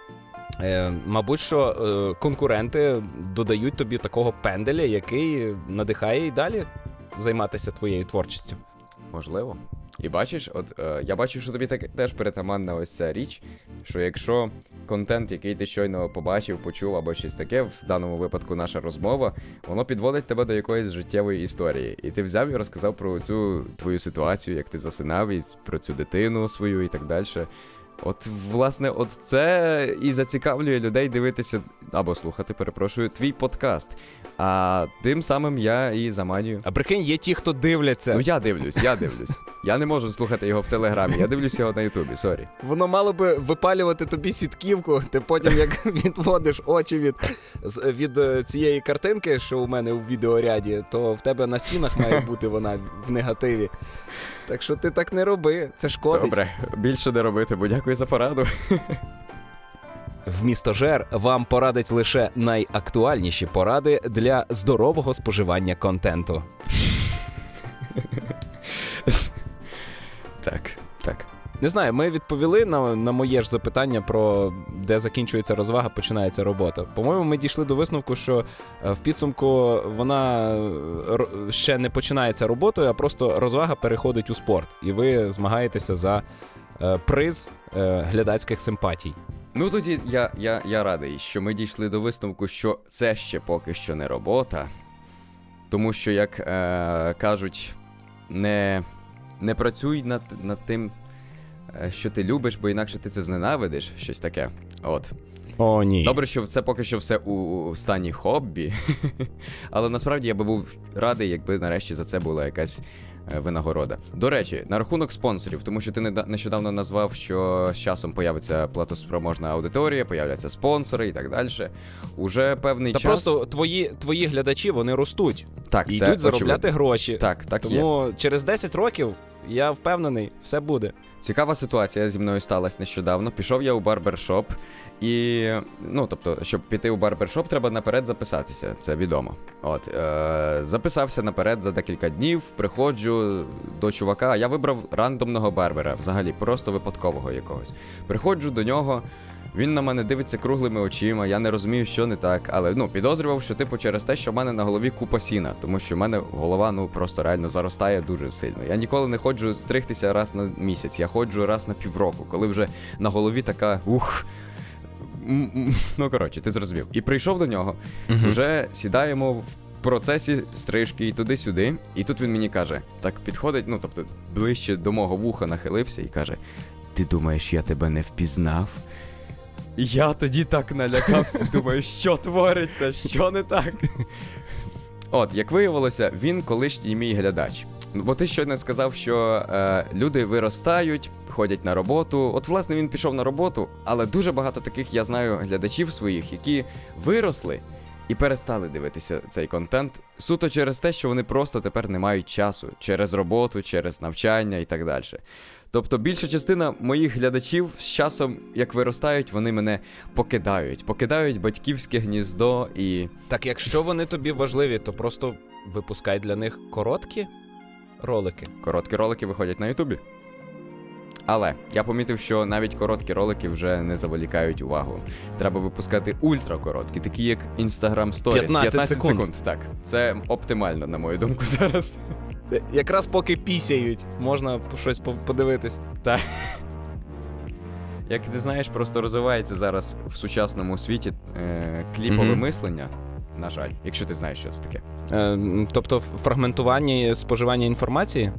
мабуть, що конкуренти додають тобі такого пенделя, який надихає і далі займатися твоєю творчістю. Можливо. І бачиш, я бачу, що тобі теж перетаманна ось ця річ, що якщо контент, який ти щойно побачив, почув або щось таке, в даному випадку наша розмова, воно підводить тебе до якоїсь життєвої історії. І ти взяв і розказав про цю твою ситуацію, як ти засинав, і про цю дитину свою і так далі. От, власне, от це і зацікавлює людей дивитися, або слухати, перепрошую, твій подкаст. А тим самим я і заманюю. А прикинь, є ті, хто дивляться. Ну, я дивлюсь. Я не можу слухати його в Телеграмі, я дивлюсь його на Ютубі, сорі. Воно мало би випалювати тобі сітківку, ти потім як відводиш очі від цієї картинки, що у мене у відеоряді, то в тебе на стінах має бути вона в негативі. Так що ти так не роби, це шкодить. Добре, більше не робити, бо дякую за пораду. Вмістожер вам порадить лише найактуальніші поради для здорового споживання контенту. Так. Не знаю, ми відповіли на моє ж запитання про де закінчується розвага, починається робота. По-моєму, ми дійшли до висновку, що в підсумку вона ще не починається роботою, а просто розвага переходить у спорт. І ви змагаєтеся за приз глядацьких симпатій. Ну тоді я радий, що ми дійшли до висновку, що це ще поки що не робота. Тому що, як кажуть, не працюй над тим, що ти любиш, бо інакше ти це зненавидиш, щось таке. От. О, ні. Добре, що це поки що все у стані хобі. Але насправді я би був радий, якби нарешті за це була якась винагорода. До речі, на рахунок спонсорів, тому що ти нещодавно назвав, що з часом появиться платоспроможна аудиторія, появляться спонсори і так далі. Уже певний час... Та просто твої глядачі, вони ростуть. Так, і це йдуть заробляти очевидно. гроші. Так є. Тому через 10 років, я впевнений, все буде. Цікава ситуація зі мною сталася нещодавно. Пішов я у барбершоп і, тобто, щоб піти у барбершоп, треба наперед записатися, це відомо. От, записався наперед за декілька днів, приходжу до чувака, я вибрав рандомного барбера, взагалі, просто випадкового якогось. Приходжу до нього, він на мене дивиться круглими очима, я не розумію, що не так, але, підозрював, що, через те, що в мене на голові купа сіна, тому що в мене голова, просто реально заростає дуже сильно. Я ніколи не ходжу стригтися раз на місяць, я ходжу раз на півроку, коли вже на голові така, коротше, ти зрозумів. І прийшов до нього, вже сідаємо в процесі стрижки і туди-сюди, і тут він мені каже, так підходить, тобто ближче до мого вуха нахилився і каже: "Ти думаєш, я тебе не впізнав?" І я тоді так налякався, думаю, що твориться, що не так. От, як виявилося, він колишній мій глядач. Бо ти щойно сказав, що люди виростають, ходять на роботу. От, власне, він пішов на роботу, але дуже багато таких, я знаю, глядачів своїх, які виросли і перестали дивитися цей контент суто через те, що вони просто тепер не мають часу. Через роботу, через навчання і так далі. Тобто більша частина моїх глядачів з часом, як виростають, вони мене покидають батьківське гніздо і... Так якщо вони тобі важливі, то просто випускай для них короткі ролики. Короткі ролики виходять на Ютубі. Але я помітив, що навіть короткі ролики вже не заволікають увагу. Треба випускати ультракороткі, такі як Instagram Stories. 15 секунд. Так, це оптимально, на мою думку, зараз. Якраз поки пісяють, можна щось подивитись. Так. Як ти знаєш, просто розвивається зараз в сучасному світі кліпове мислення. На жаль, якщо ти знаєш, що це таке. Тобто фрагментування споживання інформації?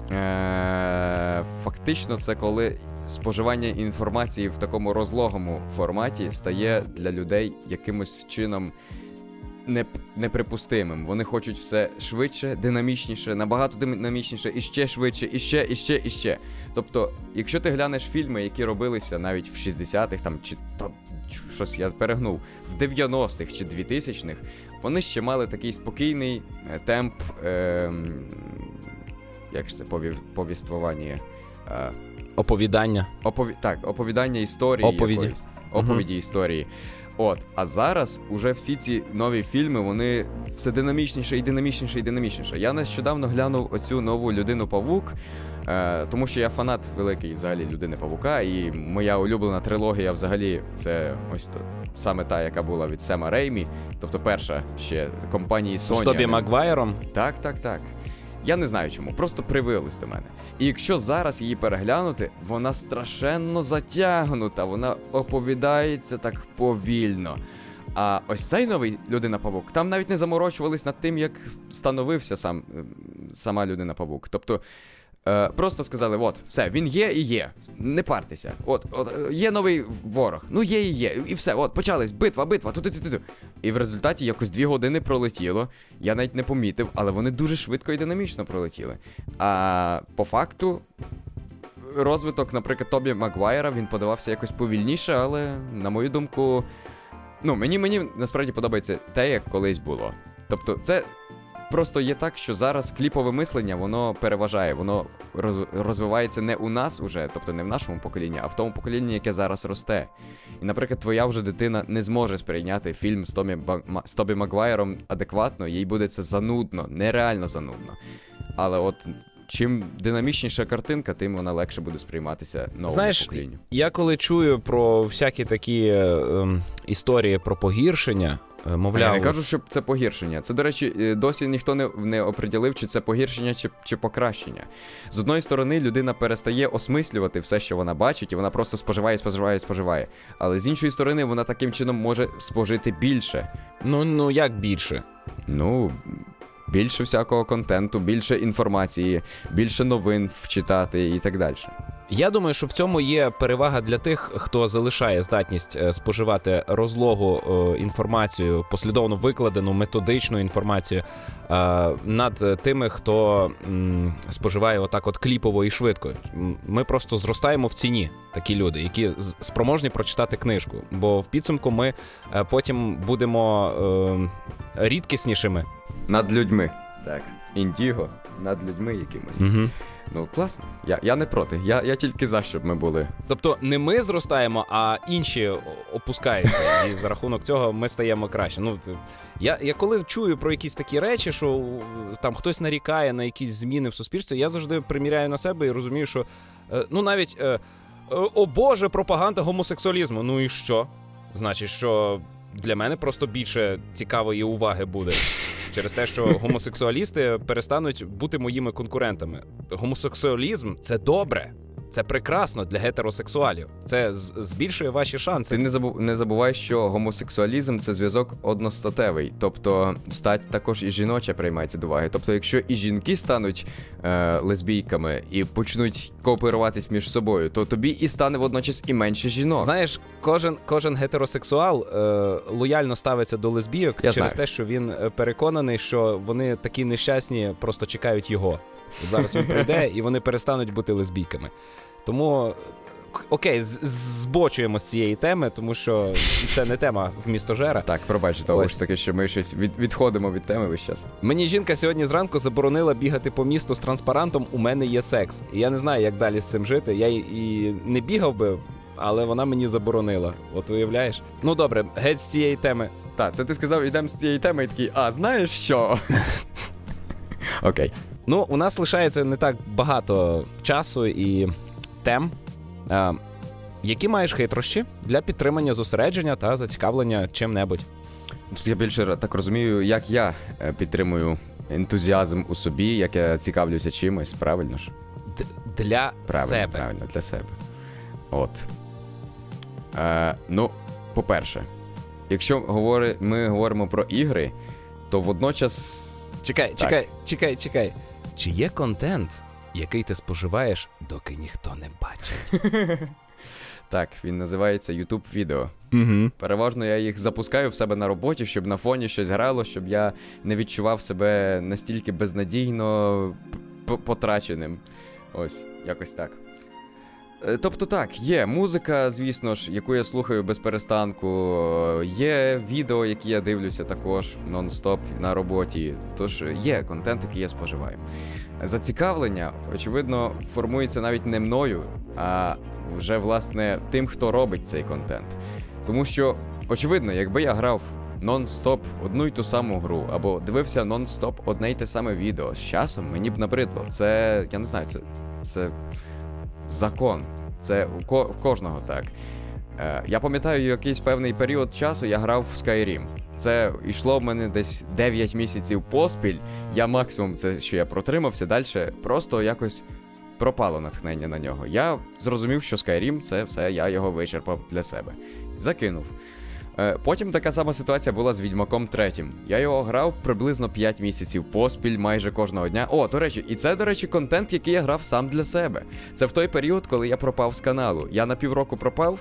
Фактично, це коли споживання інформації в такому розлогому форматі стає для людей якимось чином неприпустимим. Вони хочуть все швидше, динамічніше, набагато динамічніше, і ще швидше, і ще. Тобто, якщо ти глянеш фільми, які робилися навіть в 60-х, щось я перегнув, в 90-х чи 2000-х, вони ще мали такий спокійний темп, як ж це, повіствування? Оповідання. Оповідання історії. Оповіді історії. От, а зараз уже всі ці нові фільми, вони все динамічніше і динамічніше і динамічніше. Я нещодавно глянув оцю нову «Людину-павук», тому що я фанат великий взагалі «Людини-павука», і моя улюблена трилогія взагалі це ось саме та, яка була від Сема Реймі, тобто перша ще компанії Sony. З Тобі Магвайром? Так. Я не знаю чому, просто привились до мене. І якщо зараз її переглянути, вона страшенно затягнута, вона оповідається так повільно. А ось цей новий Людина-павук, там навіть не заморочувались над тим, як становився сама Людина-павук. Тобто, просто сказали, от, все, він є і є, не партеся. От, є новий ворог, є і є, і все, от, почались, битва, ту-ту-ту-ту. І в результаті якось 2 години пролетіло, я навіть не помітив, але вони дуже швидко і динамічно пролетіли. А по факту, розвиток, наприклад, Тобі Магвайра, він подавався якось повільніше, але, на мою думку, мені насправді подобається те, як колись було. Тобто, це... Просто є так, що зараз кліпове мислення, воно переважає, воно розвивається не у нас уже, тобто не в нашому поколінні, а в тому поколінні, яке зараз росте. І, наприклад, твоя вже дитина не зможе сприйняти фільм з Тобі Магвайром адекватно, їй буде це занудно, нереально занудно. Але от чим динамічніша картинка, тим вона легше буде сприйматися новому поколінню. Я коли чую про всякі такі історії про погіршення, мовляв... Я не кажу, що це погіршення. Це, до речі, досі ніхто не оприділив, чи це погіршення, чи покращення. З одної сторони, людина перестає осмислювати все, що вона бачить, і вона просто споживає. Але з іншої сторони, вона таким чином може спожити більше. Ну як більше? Ну, більше всякого контенту, більше інформації, більше новин вчитати і так далі. Я думаю, що в цьому є перевага для тих, хто залишає здатність споживати розлогу інформацію, послідовно викладену, методичну інформацію, над тими, хто споживає отак от кліпово і швидко. Ми просто зростаємо в ціні, такі люди, які спроможні прочитати книжку. Бо в підсумку ми потім будемо рідкіснішими. Над людьми. Так. Індіго над людьми якимось. Угу. Ну, класно. Я не проти. Я тільки за, щоб ми були. Тобто не ми зростаємо, а інші опускаються. І за рахунок цього ми стаємо краще. Ну, я коли чую про якісь такі речі, що там хтось нарікає на якісь зміни в суспільстві, я завжди приміряю на себе і розумію, що ну навіть о Боже, пропаганда гомосексуалізму. Ну і що? Значить, що для мене просто більше цікавої уваги буде. Через те, що гомосексуалісти перестануть бути моїми конкурентами. Гомосексуалізм – це добре. Це прекрасно для гетеросексуалів. Це збільшує ваші шанси. Ти не забувай, що гомосексуалізм – це зв'язок одностатевий. Тобто стать також і жіноча приймається до уваги. Тобто якщо і жінки стануть лесбійками і почнуть кооперуватись між собою, то тобі і стане водночас і менше жінок. Знаєш, кожен гетеросексуал лояльно ставиться до лесбійок через те, що він переконаний, що вони такі нещасні, просто чекають його. От зараз він прийде, і вони перестануть бути лесбійками. Тому, окей, збочуємо з цієї теми, тому що це не тема вмістожера. Так, пробач, того ж таки, що ми щось відходимо від теми весь час. Мені жінка сьогодні зранку заборонила бігати по місту з транспарантом «У мене є секс». І я не знаю, як далі з цим жити. Я і не бігав би, але вона мені заборонила. От уявляєш? Ну добре, геть з цієї теми. Так, це ти сказав, йдемо з цієї теми і такий, знаєш що? Окей. Ну, у нас лишається не так багато часу і тем. Які маєш хитрощі для підтримання зосередження та зацікавлення чим-небудь? Тут я більше так розумію, як я підтримую ентузіазм у собі, як я цікавлюся чимось, правильно ж? Для себе. Правильно, для себе. От. Ну, по-перше, якщо ми говоримо про ігри, то водночас... Чекай. Чи є контент, який ти споживаєш, доки ніхто не бачить? Так, він називається YouTube відео. Угу. Переважно я їх запускаю в себе на роботі, щоб на фоні щось грало, щоб я не відчував себе настільки безнадійно потраченим. Ось, якось так. Тобто так, є музика, звісно ж, яку я слухаю без перестанку, є відео, які я дивлюся також нон-стоп на роботі, тож є контент, який я споживаю. Зацікавлення, очевидно, формується навіть не мною, а вже, власне, тим, хто робить цей контент. Тому що, очевидно, якби я грав нон-стоп одну й ту саму гру, або дивився нон-стоп одне й те саме відео, з часом мені б набридло. Це, я не знаю, це закон. Це в кожного так. Я пам'ятаю, якийсь певний період часу я грав в Skyrim. Це йшло в мене десь 9 місяців поспіль. Я максимум, це що я протримався, далі просто якось пропало натхнення на нього. Я зрозумів, що Skyrim — це все, я його вичерпав для себе. Закинув. Потім така сама ситуація була з Відьмаком 3. Я його грав приблизно 5 місяців поспіль, майже кожного дня. До речі, і це, до речі, контент, який я грав сам для себе. Це в той період, коли я пропав з каналу. Я на півроку пропав,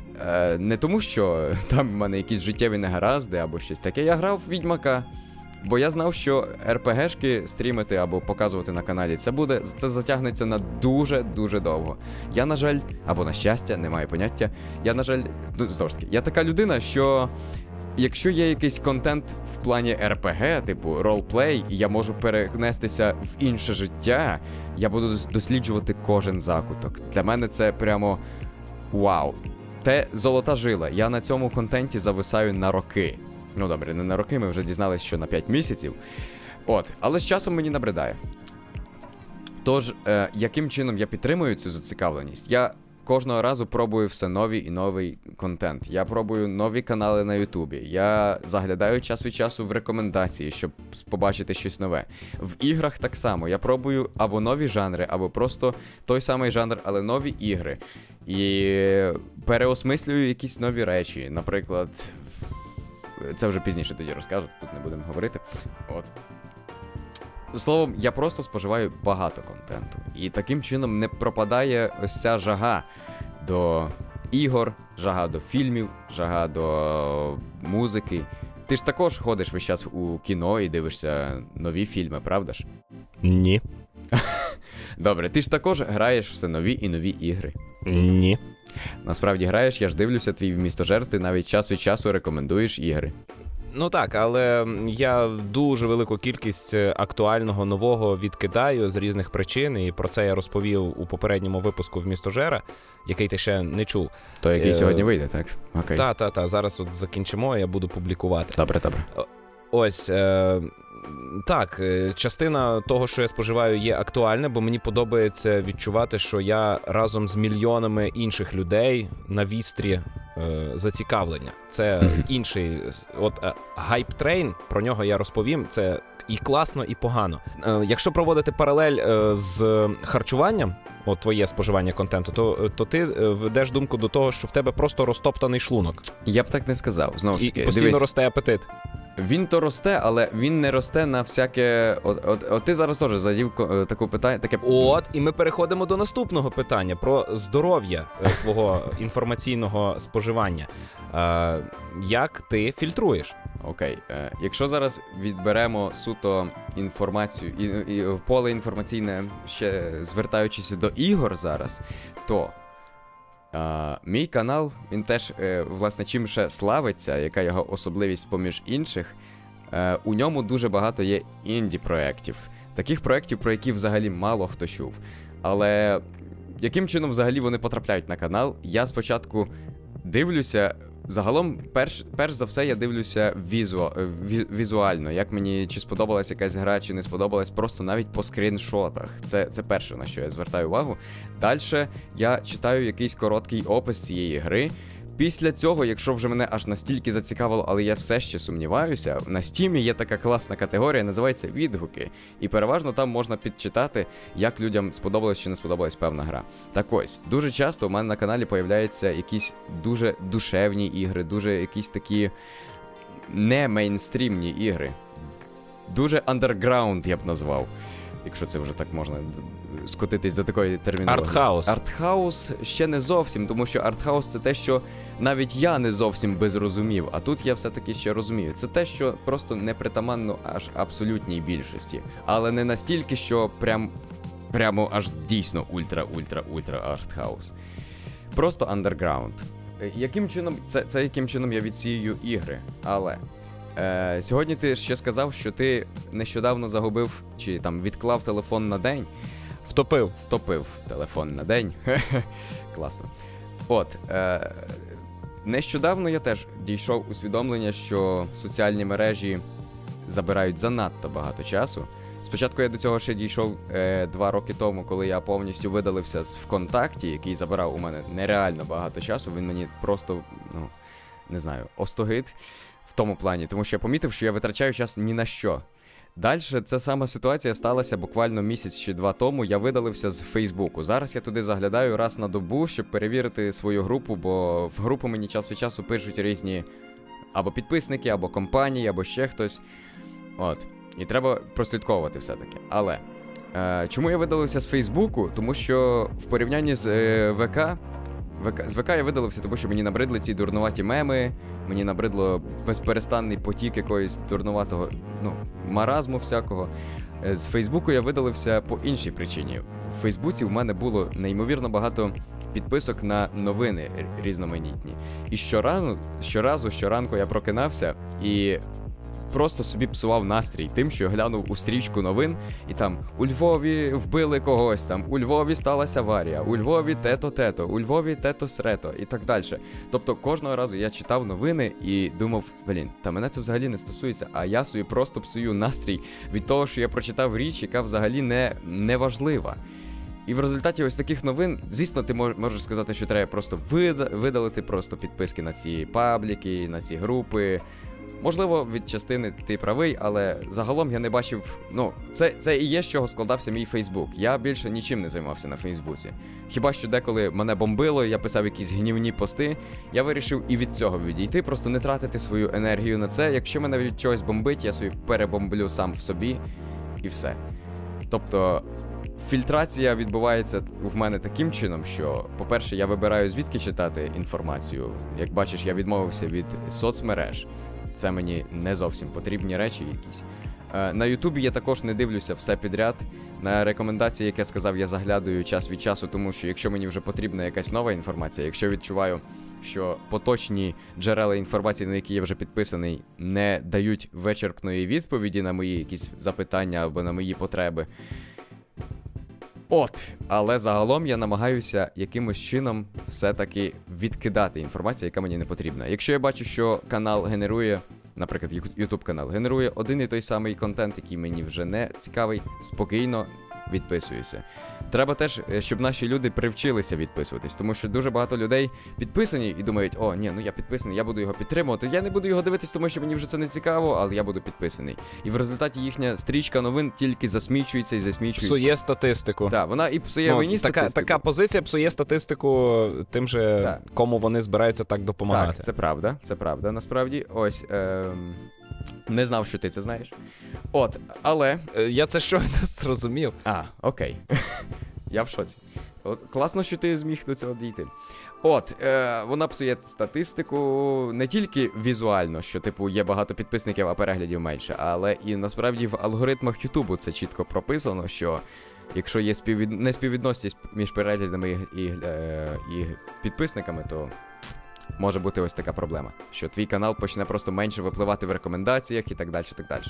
не тому, що там в мене якісь життєві негаразди або щось таке. Я грав в Відьмака, бо я знав, що РПГшки стрімити або показувати на каналі, це затягнеться на дуже-дуже довго. Я, на жаль, або на щастя, не маю поняття, я, на жаль, знову ж таки, я така людина, що якщо є якийсь контент в плані РПГ, типу ролплей, і я можу перенестися в інше життя, я буду досліджувати кожен закуток. Для мене це прямо вау. Золота жила. Я на цьому контенті зависаю на роки. Ну добре, не на роки, ми вже дізналися, що на 5 місяців. Але з часом мені набридає. Тож, яким чином я підтримую цю зацікавленість? Я кожного разу пробую все новий і новий контент. Я пробую нові канали на Ютубі. Я заглядаю час від часу в рекомендації, щоб побачити щось нове. В іграх так само. Я пробую або нові жанри, або просто той самий жанр, але нові ігри. І переосмислюю якісь нові речі. Наприклад, це вже пізніше тоді розкажу, тут не будемо говорити. От. Словом, я просто споживаю багато контенту. І таким чином не пропадає ось ця жага до ігор, жага до фільмів, жага до музики. Ти ж також ходиш весь час у кіно і дивишся нові фільми, правда ж? Ні. Добре, ти ж також граєш все нові і нові ігри. Ні. Насправді граєш, я ж дивлюся твій вмістожер, ти навіть час від часу рекомендуєш ігри. Ну так, але я дуже велику кількість актуального нового відкидаю з різних причин, і про це я розповів у попередньому випуску «Вмістожера», який ти ще не чув. То, який сьогодні вийде, так? Окей. Та, зараз от закінчимо, я буду публікувати. Добре. Ось, так, частина того, що я споживаю, є актуальна, бо мені подобається відчувати, що я разом з мільйонами інших людей на вістрі зацікавлення. Це інший, от Hype Train, про нього я розповім, це і класно, і погано. Якщо проводити паралель з харчуванням, от твоє споживання контенту, то ти ведеш думку до того, що в тебе просто розтоптаний шлунок. Я б так не сказав, знову ж таки. І постійно росте апетит. Він то росте, але він не росте на всяке... От ти зараз теж задів таку питання, таке... От, і ми переходимо до наступного питання про здоров'я твого інформаційного споживання. Як ти фільтруєш? Окей. Якщо зараз відберемо суто інформацію, і поле інформаційне, ще звертаючись до ігор зараз, то... мій канал, він теж, власне, чим ще славиться, яка його особливість поміж інших, у ньому дуже багато є інді-проєктів. Таких проєктів, про які взагалі мало хто чув. Але яким чином взагалі вони потрапляють на канал? Я спочатку дивлюся, загалом, перш за все, я дивлюся візуально, як мені, чи сподобалась якась гра, чи не сподобалась, просто навіть по скріншотах. Це перше, на що я звертаю увагу. Дальше я читаю якийсь короткий опис цієї гри. Після цього, якщо вже мене аж настільки зацікавило, але я все ще сумніваюся, на Steam є така класна категорія, називається відгуки. І переважно там можна підчитати, як людям сподобалась чи не сподобалась певна гра. Так ось, дуже часто у мене на каналі появляються якісь дуже душевні ігри, дуже якісь такі не мейнстрімні ігри. Дуже андерграунд, я б назвав. Якщо це вже так можна скотитись до такої термінології. Артхаус. Артхаус ще не зовсім, тому що артхаус — це те, що навіть я не зовсім би зрозумів, а тут я все-таки ще розумію. Це те, що просто непритаманно аж абсолютній більшості. Але не настільки, що прямо аж дійсно ультра артхаус. Просто андерграунд. Яким чином, це яким чином я відсіюю ігри, але... сьогодні ти ще сказав, що ти нещодавно загубив, чи там відклав телефон на день. Втопив телефон на день. Класно. От, нещодавно я теж дійшов усвідомлення, що соціальні мережі забирають занадто багато часу. Спочатку я до цього ще дійшов 2 роки тому, коли я повністю видалився з ВКонтакті, який забирав у мене нереально багато часу. Він мені просто, не знаю, остогид в тому плані, тому що я помітив, що я витрачаю час ні на що. Далі ця сама ситуація сталася буквально місяць чи 2 тому, я видалився з Фейсбуку. Зараз я туди заглядаю раз на добу, щоб перевірити свою групу, бо в групу мені час від часу пишуть різні або підписники, або компанії, або ще хтось. От. І треба прослідковувати все-таки. Але чому я видалився з Фейсбуку? Тому що в порівнянні з з ВК я видалився, тому що мені набридли ці дурнуваті меми, мені набридло безперестанний потік якоїсь дурнуватого, маразму всякого. З Фейсбуку я видалився по іншій причині. В Фейсбуці в мене було неймовірно багато підписок на новини різноманітні. І щоранку я прокинався, і просто собі псував настрій тим, що глянув у стрічку новин, і там у Львові вбили когось, там у Львові сталася аварія, у Львові тето-тето, у Львові тето-срето і так далі. Тобто кожного разу я читав новини і думав, та мене це взагалі не стосується, а я собі просто псую настрій від того, що я прочитав річ, яка взагалі не важлива. І в результаті ось таких новин, звісно, ти можеш сказати, що треба просто видалити просто підписки на ці пабліки, на ці групи. Можливо, від частини ти правий, але загалом я не бачив, це і є, з чого складався мій Фейсбук. Я більше нічим не займався на Фейсбуці. Хіба що деколи мене бомбило, я писав якісь гнівні пости, я вирішив і від цього відійти, просто не тратити свою енергію на це. Якщо мене від чогось бомбить, я собі перебомблю сам в собі і все. Тобто фільтрація відбувається в мене таким чином, що, по-перше, я вибираю, звідки читати інформацію. Як бачиш, я відмовився від соцмереж. Це мені не зовсім потрібні речі якісь. На Ютубі я також не дивлюся все підряд. На рекомендації, як я сказав, я заглядаю час від часу, тому що якщо мені вже потрібна якась нова інформація, якщо відчуваю, що поточні джерела інформації, на які я вже підписаний, не дають вичерпної відповіді на мої якісь запитання або на мої потреби. Але загалом я намагаюся якимось чином все-таки відкидати інформацію, яка мені не потрібна. Якщо я бачу, що канал генерує, наприклад, YouTube канал, генерує один і той самий контент, який мені вже не цікавий, спокійно відписуюся. Треба теж, щоб наші люди привчилися відписуватись, тому що дуже багато людей підписані і думають, я підписаний, я буду його підтримувати. Я не буду його дивитись, тому що мені вже це не цікаво, але я буду підписаний. І в результаті їхня стрічка новин тільки засмічується і засмічується. Псує статистику. Так, вона і псує мені статистику. Така позиція псує статистику тим же, кому вони збираються так допомагати. Так, це правда, насправді. Ось, не знав, що ти це знаєш. Але... Я це щойно зрозумів. Окей. Я в шоці. Класно, що ти зміг до цього дійти. Вона псує статистику не тільки візуально, що, є багато підписників, а переглядів менше, але і насправді в алгоритмах Ютубу це чітко прописано, що якщо є неспіввідносність між переглядами і підписниками, то може бути ось така проблема, що твій канал почне просто менше випливати в рекомендаціях і так далі, так далі.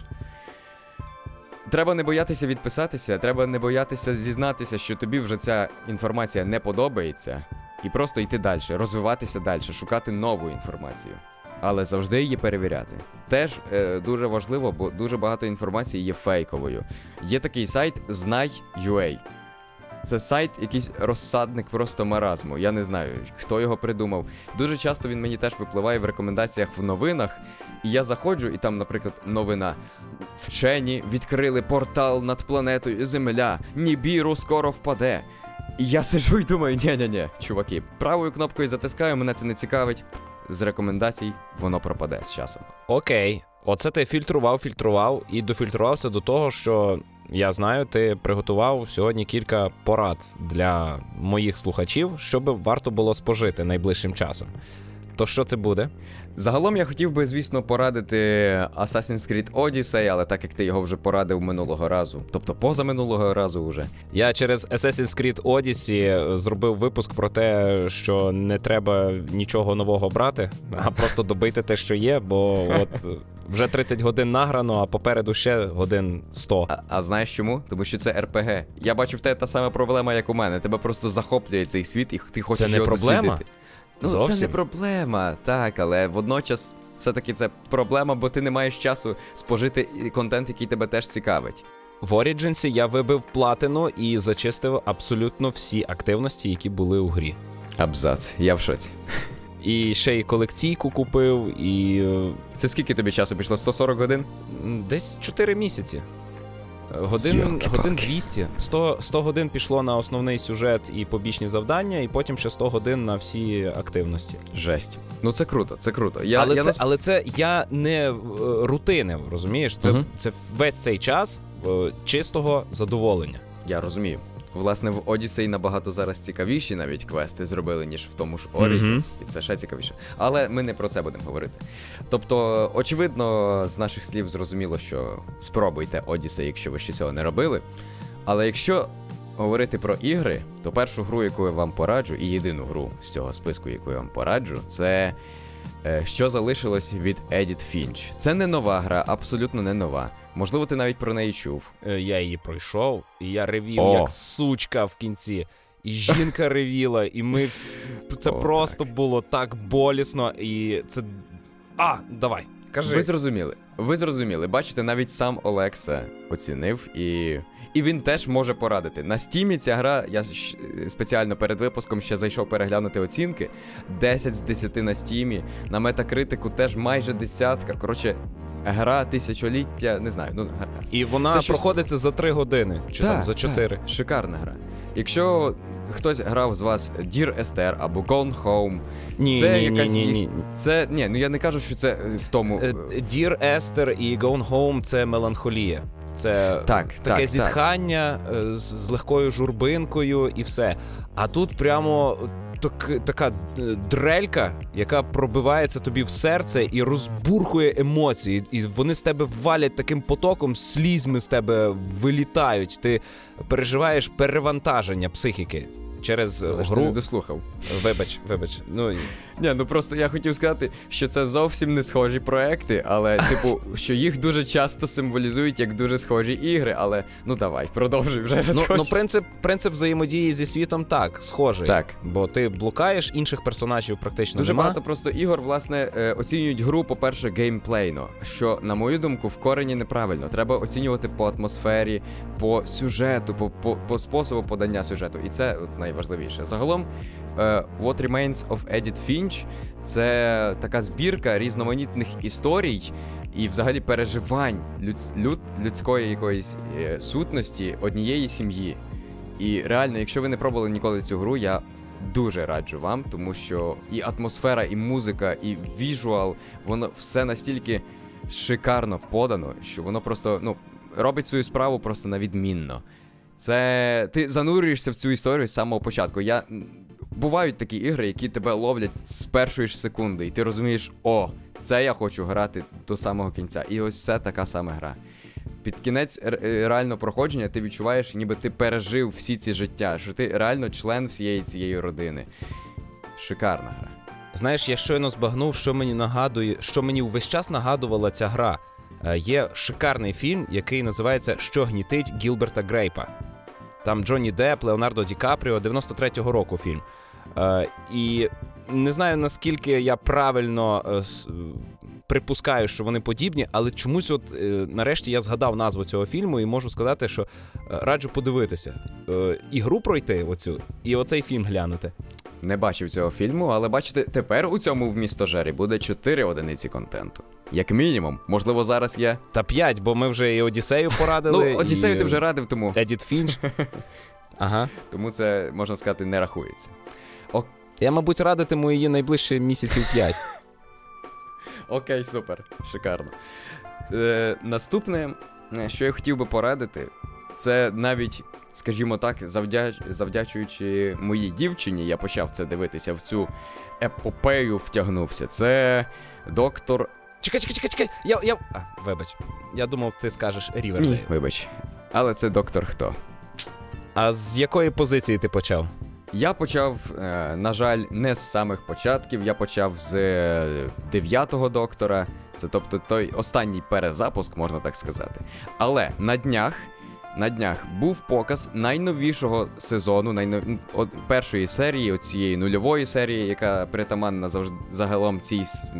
Треба не боятися відписатися, треба не боятися зізнатися, що тобі вже ця інформація не подобається, і просто йти далі, розвиватися далі, шукати нову інформацію. Але завжди її перевіряти. Теж дуже важливо, бо дуже багато інформації є фейковою. Є такий сайт Знай.ua. Це сайт, якийсь розсадник просто маразму. Я не знаю, хто його придумав. Дуже часто він мені теж випливає в рекомендаціях в новинах. І я заходжу, і там, наприклад, новина. Вчені відкрили портал над планетою Земля. Нібіру скоро впаде. І я сиджу і думаю, ні, чуваки, правою кнопкою затискаю, мене це не цікавить. З рекомендацій воно пропаде з часом. Окей. Оце ти фільтрував і дофільтрувався до того, що, я знаю, ти приготував сьогодні кілька порад для моїх слухачів, щоб варто було спожити найближчим часом. То що це буде? Загалом я хотів би, звісно, порадити Assassin's Creed Odyssey, але так як ти його вже порадив минулого разу, тобто позаминулого разу вже. Я через Assassin's Creed Odyssey зробив випуск про те, що не треба нічого нового брати, а просто добити те, що є, бо вже 30 годин награно, а попереду ще годин 100. А знаєш чому? Тому що це РПГ. Я бачу в тебе та сама проблема, як у мене. Тебе просто захоплює цей світ і ти хочеш його дослідити. Це не проблема? Це не проблема, так, але водночас все-таки це проблема, бо ти не маєш часу спожити контент, який тебе теж цікавить. В Origins я вибив платину і зачистив абсолютно всі активності, які були у грі. Абзац, я в шоці. І ще й колекційку купив, і... Це скільки тобі часу пішло? 140 годин? Десь 4 місяці. Годин 200. 100 годин пішло на основний сюжет і побічні завдання, і потім ще 100 годин на всі активності. Жесть. Це круто, це круто. Але це я не рутинив, розумієш? Це весь цей час чистого задоволення. Я розумію. Власне, в Odyssey набагато зараз цікавіші навіть квести зробили, ніж в тому ж Origins, і це ще цікавіше. Але ми не про це будемо говорити. Тобто, очевидно, з наших слів зрозуміло, що спробуйте Odyssey, якщо ви ще цього не робили. Але якщо говорити про ігри, то першу гру, яку я вам пораджу, і єдину гру з цього списку, яку я вам пораджу, це Що залишилось від Едіт Фінч? Це не нова гра, абсолютно не нова. Можливо, ти навіть про неї чув. Я її пройшов, і я ревів, О. як сучка в кінці. І жінка ревіла, і ми це О, просто було так болісно, і це... Давай, кажи. Ви зрозуміли. Бачите, навіть сам Олекса оцінив, і він теж може порадити. На Стімі ця гра, я спеціально перед випуском ще зайшов переглянути оцінки. 10 з 10 на Стімі, на Метакритику теж майже 10. Коротше, гра тисячоліття, не знаю, гаразд. І вона Це щось- проходиться за 3 години, чи там за 4. Так, шикарна гра. Якщо хтось грав з вас Dear Esther або Gone Home, це якась Ні. Це, ну я не кажу, що це в тому... Dear Esther і Gone Home — це меланхолія. Це таке зітхання з легкою журбинкою і все. А тут прямо така дрелька, яка пробивається тобі в серце і розбурхує емоції. І вони з тебе валять таким потоком, слізьми з тебе вилітають. Ти переживаєш перевантаження психіки через гру. гру. Не дослухав. Вибач. Ну просто я хотів сказати, що це зовсім не схожі проекти, але, типу, що їх дуже часто символізують як дуже схожі ігри, але, давай, продовжуй вже раз. Принцип взаємодії зі світом схожий. Так. Бо ти блукаєш, інших персонажів практично Дуже нема. багато просто ігор, власне, оцінюють гру, по-перше, геймплейно, що, на мою думку, в корені неправильно. Треба оцінювати по атмосфері, по сюжету, по способу подання сюжету. І це найважливіше. Загалом, What Remains of Edith Finch — це така збірка різноманітних історій і взагалі переживань людської якоїсь сутності однієї сім'ї. І реально, якщо ви не пробували ніколи цю гру, я дуже раджу вам, тому що і атмосфера, і музика, і віжуал, воно все настільки шикарно подано, що воно просто, робить свою справу просто на відмінно. Це... Ти занурюєшся в цю історію з самого початку. Бувають такі ігри, які тебе ловлять з першої ж секунди, і ти розумієш, це я хочу грати до самого кінця. І ось це така сама гра. Під кінець реально проходження ти відчуваєш, ніби ти пережив всі ці життя, що ти реально член всієї цієї родини. Шикарна гра. Знаєш, я щойно збагнув, що мені увесь час нагадувала ця гра. Є шикарний фільм, який називається «Що гнітить Гілберта Грейпа». Там Джонні Депп, Леонардо Ді Капріо, 93-го року фільм. І не знаю, наскільки я правильно припускаю, що вони подібні, але чомусь нарешті я згадав назву цього фільму і можу сказати, що раджу подивитися. Ігру пройти оцю і оцей фільм глянути. Не бачив цього фільму, але бачите, тепер у цьому вмістожері буде 4 одиниці контенту. Як мінімум. Можливо, зараз є... Та 5, бо ми вже і Одіссею порадили. Одіссею ти вже радив, тому... Едіт Фінч. Ага. Тому це, можна сказати, не рахується. Я, мабуть, радитиму її найближчі місяців 5. Окей, супер. Шикарно. Наступне, що я хотів би порадити, це навіть, скажімо так, завдячуючи моїй дівчині, я почав це дивитися, в цю епопею втягнувся. Це доктор... Чекай. Вибач. Я думав, ти скажеш Рівердейл. Ні, вибач. Але це доктор хто? А з якої позиції ти почав? Я почав, на жаль, не з самих початків. Я почав з 9-го доктора. Це, тобто, той останній перезапуск, можна так сказати. Але на днях був показ найновішого сезону, першої серії, оцієї нульової серії, яка притаманна загалом цій...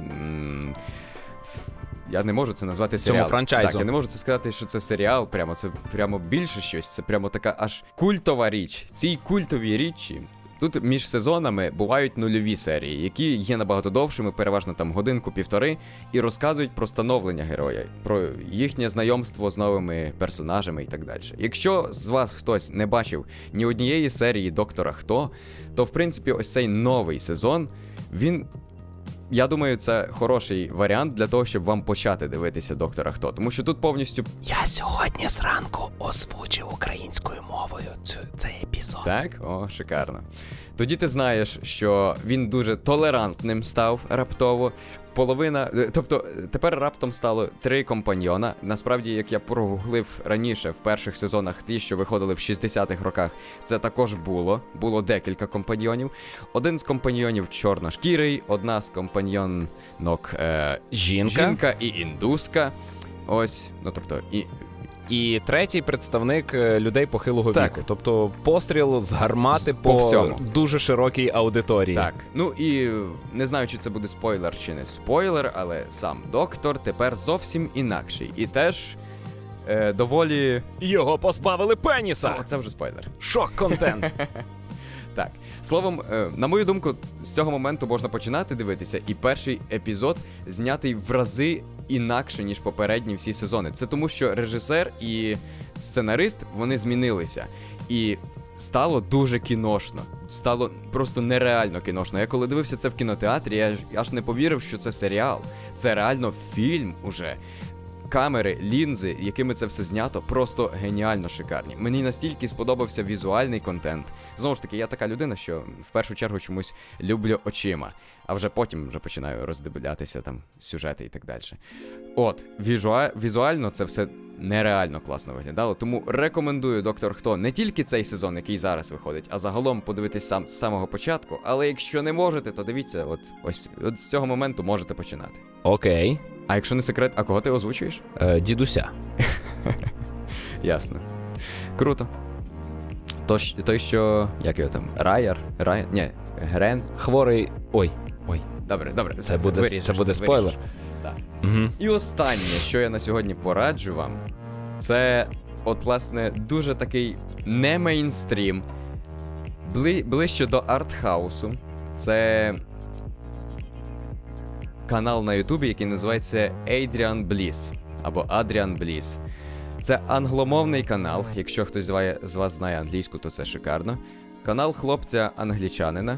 Я не можу це назвати серіалом. Цьому франчайзу. Так, я не можу це сказати, що це серіал, це прямо більше щось, це прямо така аж культова річ. Цій культовій річі, тут між сезонами бувають нульові серії, які є набагато довшими, переважно там годинку-півтори, і розказують про становлення героя, про їхнє знайомство з новими персонажами і так далі. Якщо з вас хтось не бачив ні однієї серії Доктора Хто, то в принципі ось цей новий сезон, він... Я думаю, це хороший варіант для того, щоб вам почати дивитися Доктора Хто. Тому що тут повністю... Я сьогодні зранку озвучив українською мовою цей епізод. Так? О, шикарно. Тоді ти знаєш, що він дуже толерантним став раптово, половина. Тобто, тепер раптом стало 3 компаньйона. Насправді, як я прогуглив раніше в перших сезонах, ті, що виходили в 60-х роках, це також було. Було декілька компаньйонів. Один з компаньйонів чорношкірий, одна з компаньйонок жінка і індуска. Ось, ну тобто, І третій представник людей похилого Так. віку. Тобто постріл з гармати По по всьому. дуже широкій аудиторії. Так. Ну і не знаю, чи це буде спойлер чи не спойлер, але сам доктор тепер зовсім інакший. І теж доволі. Його позбавили пеніса! О, це вже спойлер. Шок-контент! Так. Словом, на мою думку, з цього моменту можна починати дивитися, і перший епізод знятий в рази інакше, ніж попередні всі сезони. Це тому, що режисер і сценарист, вони змінилися. І стало дуже кіношно. Стало просто нереально кіношно. Я коли дивився це в кінотеатрі, я аж не повірив, що це серіал. Це реально фільм уже. Камери, лінзи, якими це все знято, просто геніально шикарні. Мені настільки сподобався візуальний контент. Знову ж таки, я така людина, що в першу чергу чомусь люблю очима, а вже потім вже починаю роздивлятися там сюжети і так далі. От, візуально це все нереально класно виглядало, тому рекомендую «Доктор Хто» не тільки цей сезон, який зараз виходить, а загалом подивитись з самого початку, але якщо не можете, то дивіться, от з цього моменту можете починати. Окей. А якщо не секрет, а кого ти озвучуєш? Дідуся. Ясно. Круто. Той, що. Як його там? Райер? Ні, Грен. Хворий. Ой. Добре. Це буде виріжеш. спойлер. Так. Угу. І останнє, що я на сьогодні пораджу вам, це, от, власне, дуже такий не мейнстрім, ближче до артхаусу. Це канал на Ютубі, який називається Adrian Bliss, або Adrian Bliss. Це англомовний канал, якщо хтось з вас знає англійську, то це шикарно. Канал хлопця-англічанина,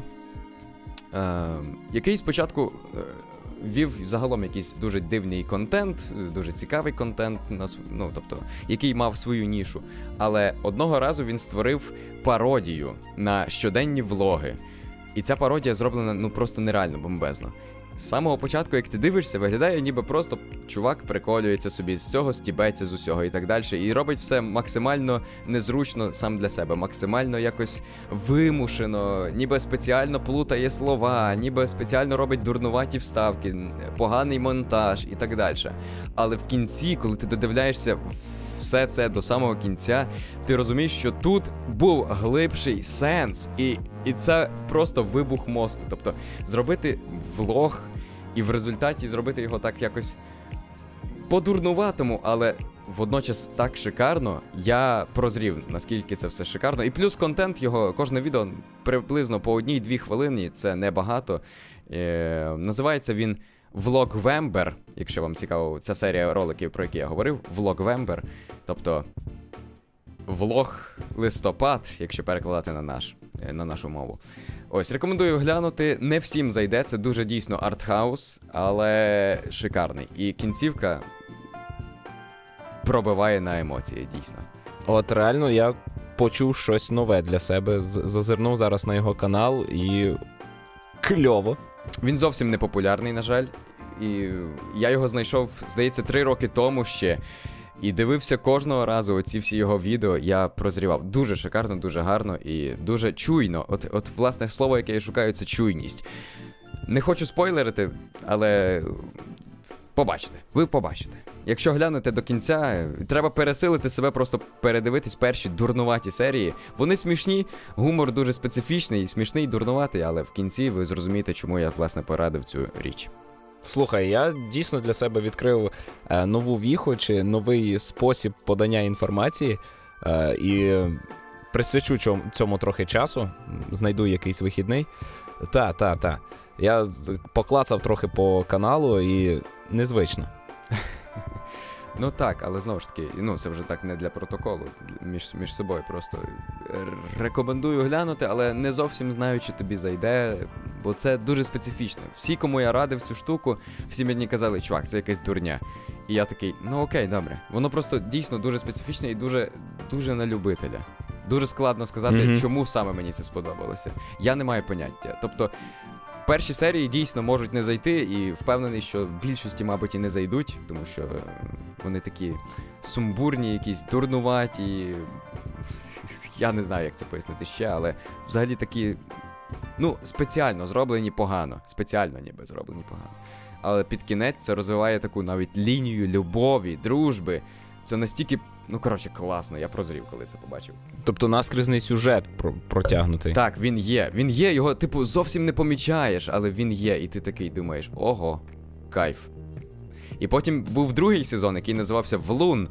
який спочатку вів загалом якийсь дуже дивний контент, дуже цікавий контент, ну, тобто, який мав свою нішу. Але одного разу він створив пародію на щоденні влоги. І ця пародія зроблена, ну, просто нереально бомбезно. З самого початку, як ти дивишся, виглядає, ніби просто чувак приколюється собі з цього, стібеться з усього і так далі. І робить все максимально незручно сам для себе, максимально якось вимушено, ніби спеціально плутає слова, ніби спеціально робить дурнуваті вставки, поганий монтаж і так далі. Але в кінці, коли ти додивляєшся все це до самого кінця, ти розумієш, що тут був глибший сенс, і це просто вибух мозку. Тобто зробити влог і в результаті зробити його так якось по-дурнуватому, але водночас так шикарно, я прозрів, наскільки це все шикарно. І плюс контент його, кожне відео приблизно по 1-2 хвилини, це небагато. Називається він Влогвембер, якщо вам цікаво, ця серія роликів, про які я говорив, Влогвембер, тобто влог листопад, якщо перекладати на нашу мову. Ось, рекомендую глянути, не всім зайде, це дуже дійсно артхаус, але шикарний. І кінцівка пробиває на емоції, дійсно. От реально я почув щось нове для себе, зазирнув зараз на його канал і кльово. Він зовсім не популярний, на жаль. І я його знайшов, здається, 3 роки тому ще. І дивився кожного разу оці всі його відео, я прозрівав. Дуже шикарно, дуже гарно і дуже чуйно. От власне, слово, яке я шукаю, це чуйність. Не хочу спойлерити, але побачите. Ви побачите. Якщо глянете до кінця, треба пересилити себе, просто передивитись перші дурнуваті серії. Вони смішні, гумор дуже специфічний, смішний, дурнуватий, але в кінці ви зрозумієте, чому я, власне, порадив цю річ. Слухай, я дійсно для себе відкрив нову віху чи новий спосіб подання інформації і присвячу цьому трохи часу, знайду якийсь вихідний. Та. Я поклацав трохи по каналу і незвично. Ну так, але знову ж таки, ну це вже так не для протоколу, між собою просто рекомендую глянути, але не зовсім знаю, чи тобі зайде, бо це дуже специфічно. Всі, кому я радив цю штуку, всі мені казали, чувак, це якась дурня. І я такий, ну окей, добре. Воно просто дійсно дуже специфічне і дуже на любителя. Дуже складно сказати, чому саме мені це сподобалося. Я не маю поняття. Тобто, перші серії дійсно можуть не зайти, і впевнений, що в більшості, мабуть, і не зайдуть, тому що вони такі сумбурні, якісь дурнуваті. Я не знаю, як це пояснити ще, але взагалі такі, спеціально зроблені погано. Спеціально ніби зроблені погано. Але під кінець це розвиває таку навіть лінію любові, дружби. Це настільки, класно, я прозрів, коли це побачив. Тобто наскрізний сюжет протягнутий. Так, він є, його, зовсім не помічаєш, але він є, і ти такий думаєш, ого, кайф. І потім був другий сезон, який називався «Влун»,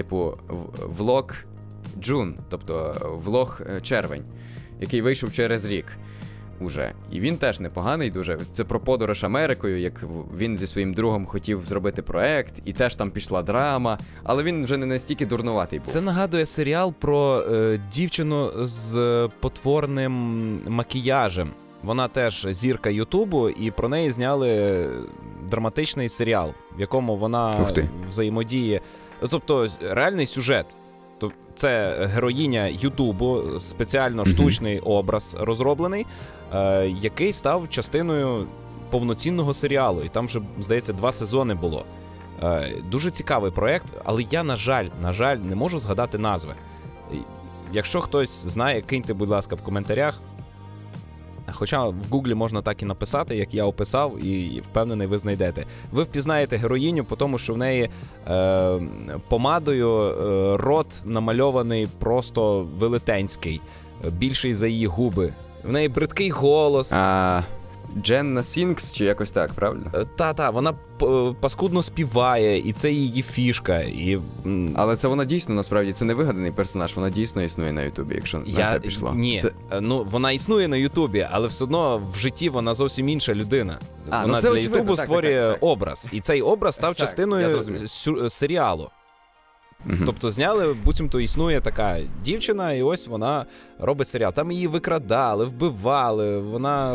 влог Джун, тобто влог червень, який вийшов через рік уже. І він теж непоганий дуже. Це про подорож Америкою, як він зі своїм другом хотів зробити проект, і теж там пішла драма, але він вже не настільки дурнуватий був. Це нагадує серіал про дівчину з потворним макіяжем. Вона теж зірка Ютубу, і про неї зняли драматичний серіал, в якому вона взаємодіє. Тобто реальний сюжет. Це героїня Ютубу, спеціально штучний образ розроблений, який став частиною повноцінного серіалу. І там вже, здається, 2 сезони було. Дуже цікавий проєкт, але я, на жаль, не можу згадати назви. Якщо хтось знає, киньте, будь ласка, в коментарях. Хоча в Гуглі можна так і написати, як я описав, і впевнений, ви знайдете. Ви впізнаєте героїню по тому, що в неї помадою рот намальований просто велетенський, більший за її губи. В неї бридкий голос. Дженна Сінкс чи якось так, правильно? Та, вона паскудно співає, і це її фішка. Але це вона дійсно, насправді, це не вигаданий персонаж, вона дійсно існує на Ютубі, якщо на це пішло. Ні, вона існує на Ютубі, але все одно в житті вона зовсім інша людина. Вона для Ютубу створює образ, і цей образ став частиною серіалу. Тобто зняли, буцімто існує така дівчина, і ось вона робить серіал. Там її викрадали, вбивали, вона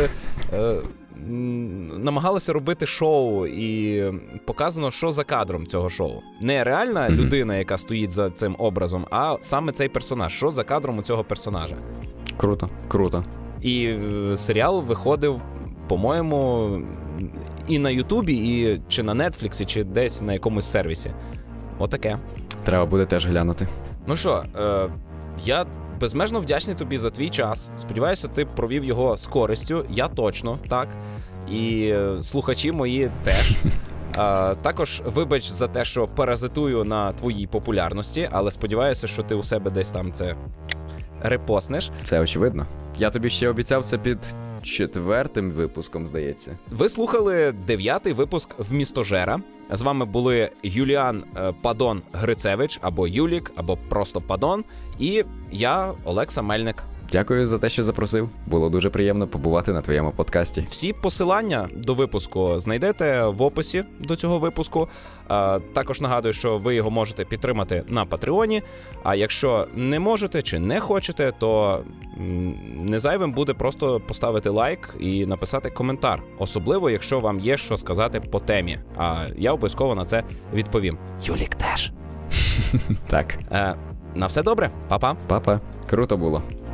намагалася робити шоу, і показано, що за кадром цього шоу. Не реальна людина, яка стоїть за цим образом, а саме цей персонаж. Що за кадром у цього персонажа. Круто. І серіал виходив, по-моєму, і на Ютубі, і чи на Нетфліксі, чи десь на якомусь сервісі. Отаке. Треба буде теж глянути. Ну що, я безмежно вдячний тобі за твій час. Сподіваюся, ти провів його з користю. Я точно, так. І слухачі мої теж. Також вибач за те, що паразитую на твоїй популярності, але сподіваюся, що ти у себе десь там це репостнеш. Це очевидно. Я тобі ще обіцяв це під 4-м випуском, здається. Ви слухали 9-й випуск «Вмістожера». З вами були Юліан Падон Грицевич, або Юлік, або просто Падон, і я, Олекса Мельник. Дякую за те, що запросив. Було дуже приємно побувати на твоєму подкасті. Всі посилання до випуску знайдете в описі до цього випуску. Також нагадую, що ви його можете підтримати на Патреоні. А якщо не можете чи не хочете, то не зайвим буде просто поставити лайк і написати коментар. Особливо, якщо вам є що сказати по темі. А я обов'язково на це відповім. Юлік теж. Так. На все добре. Па-па. Па-па. Круто було.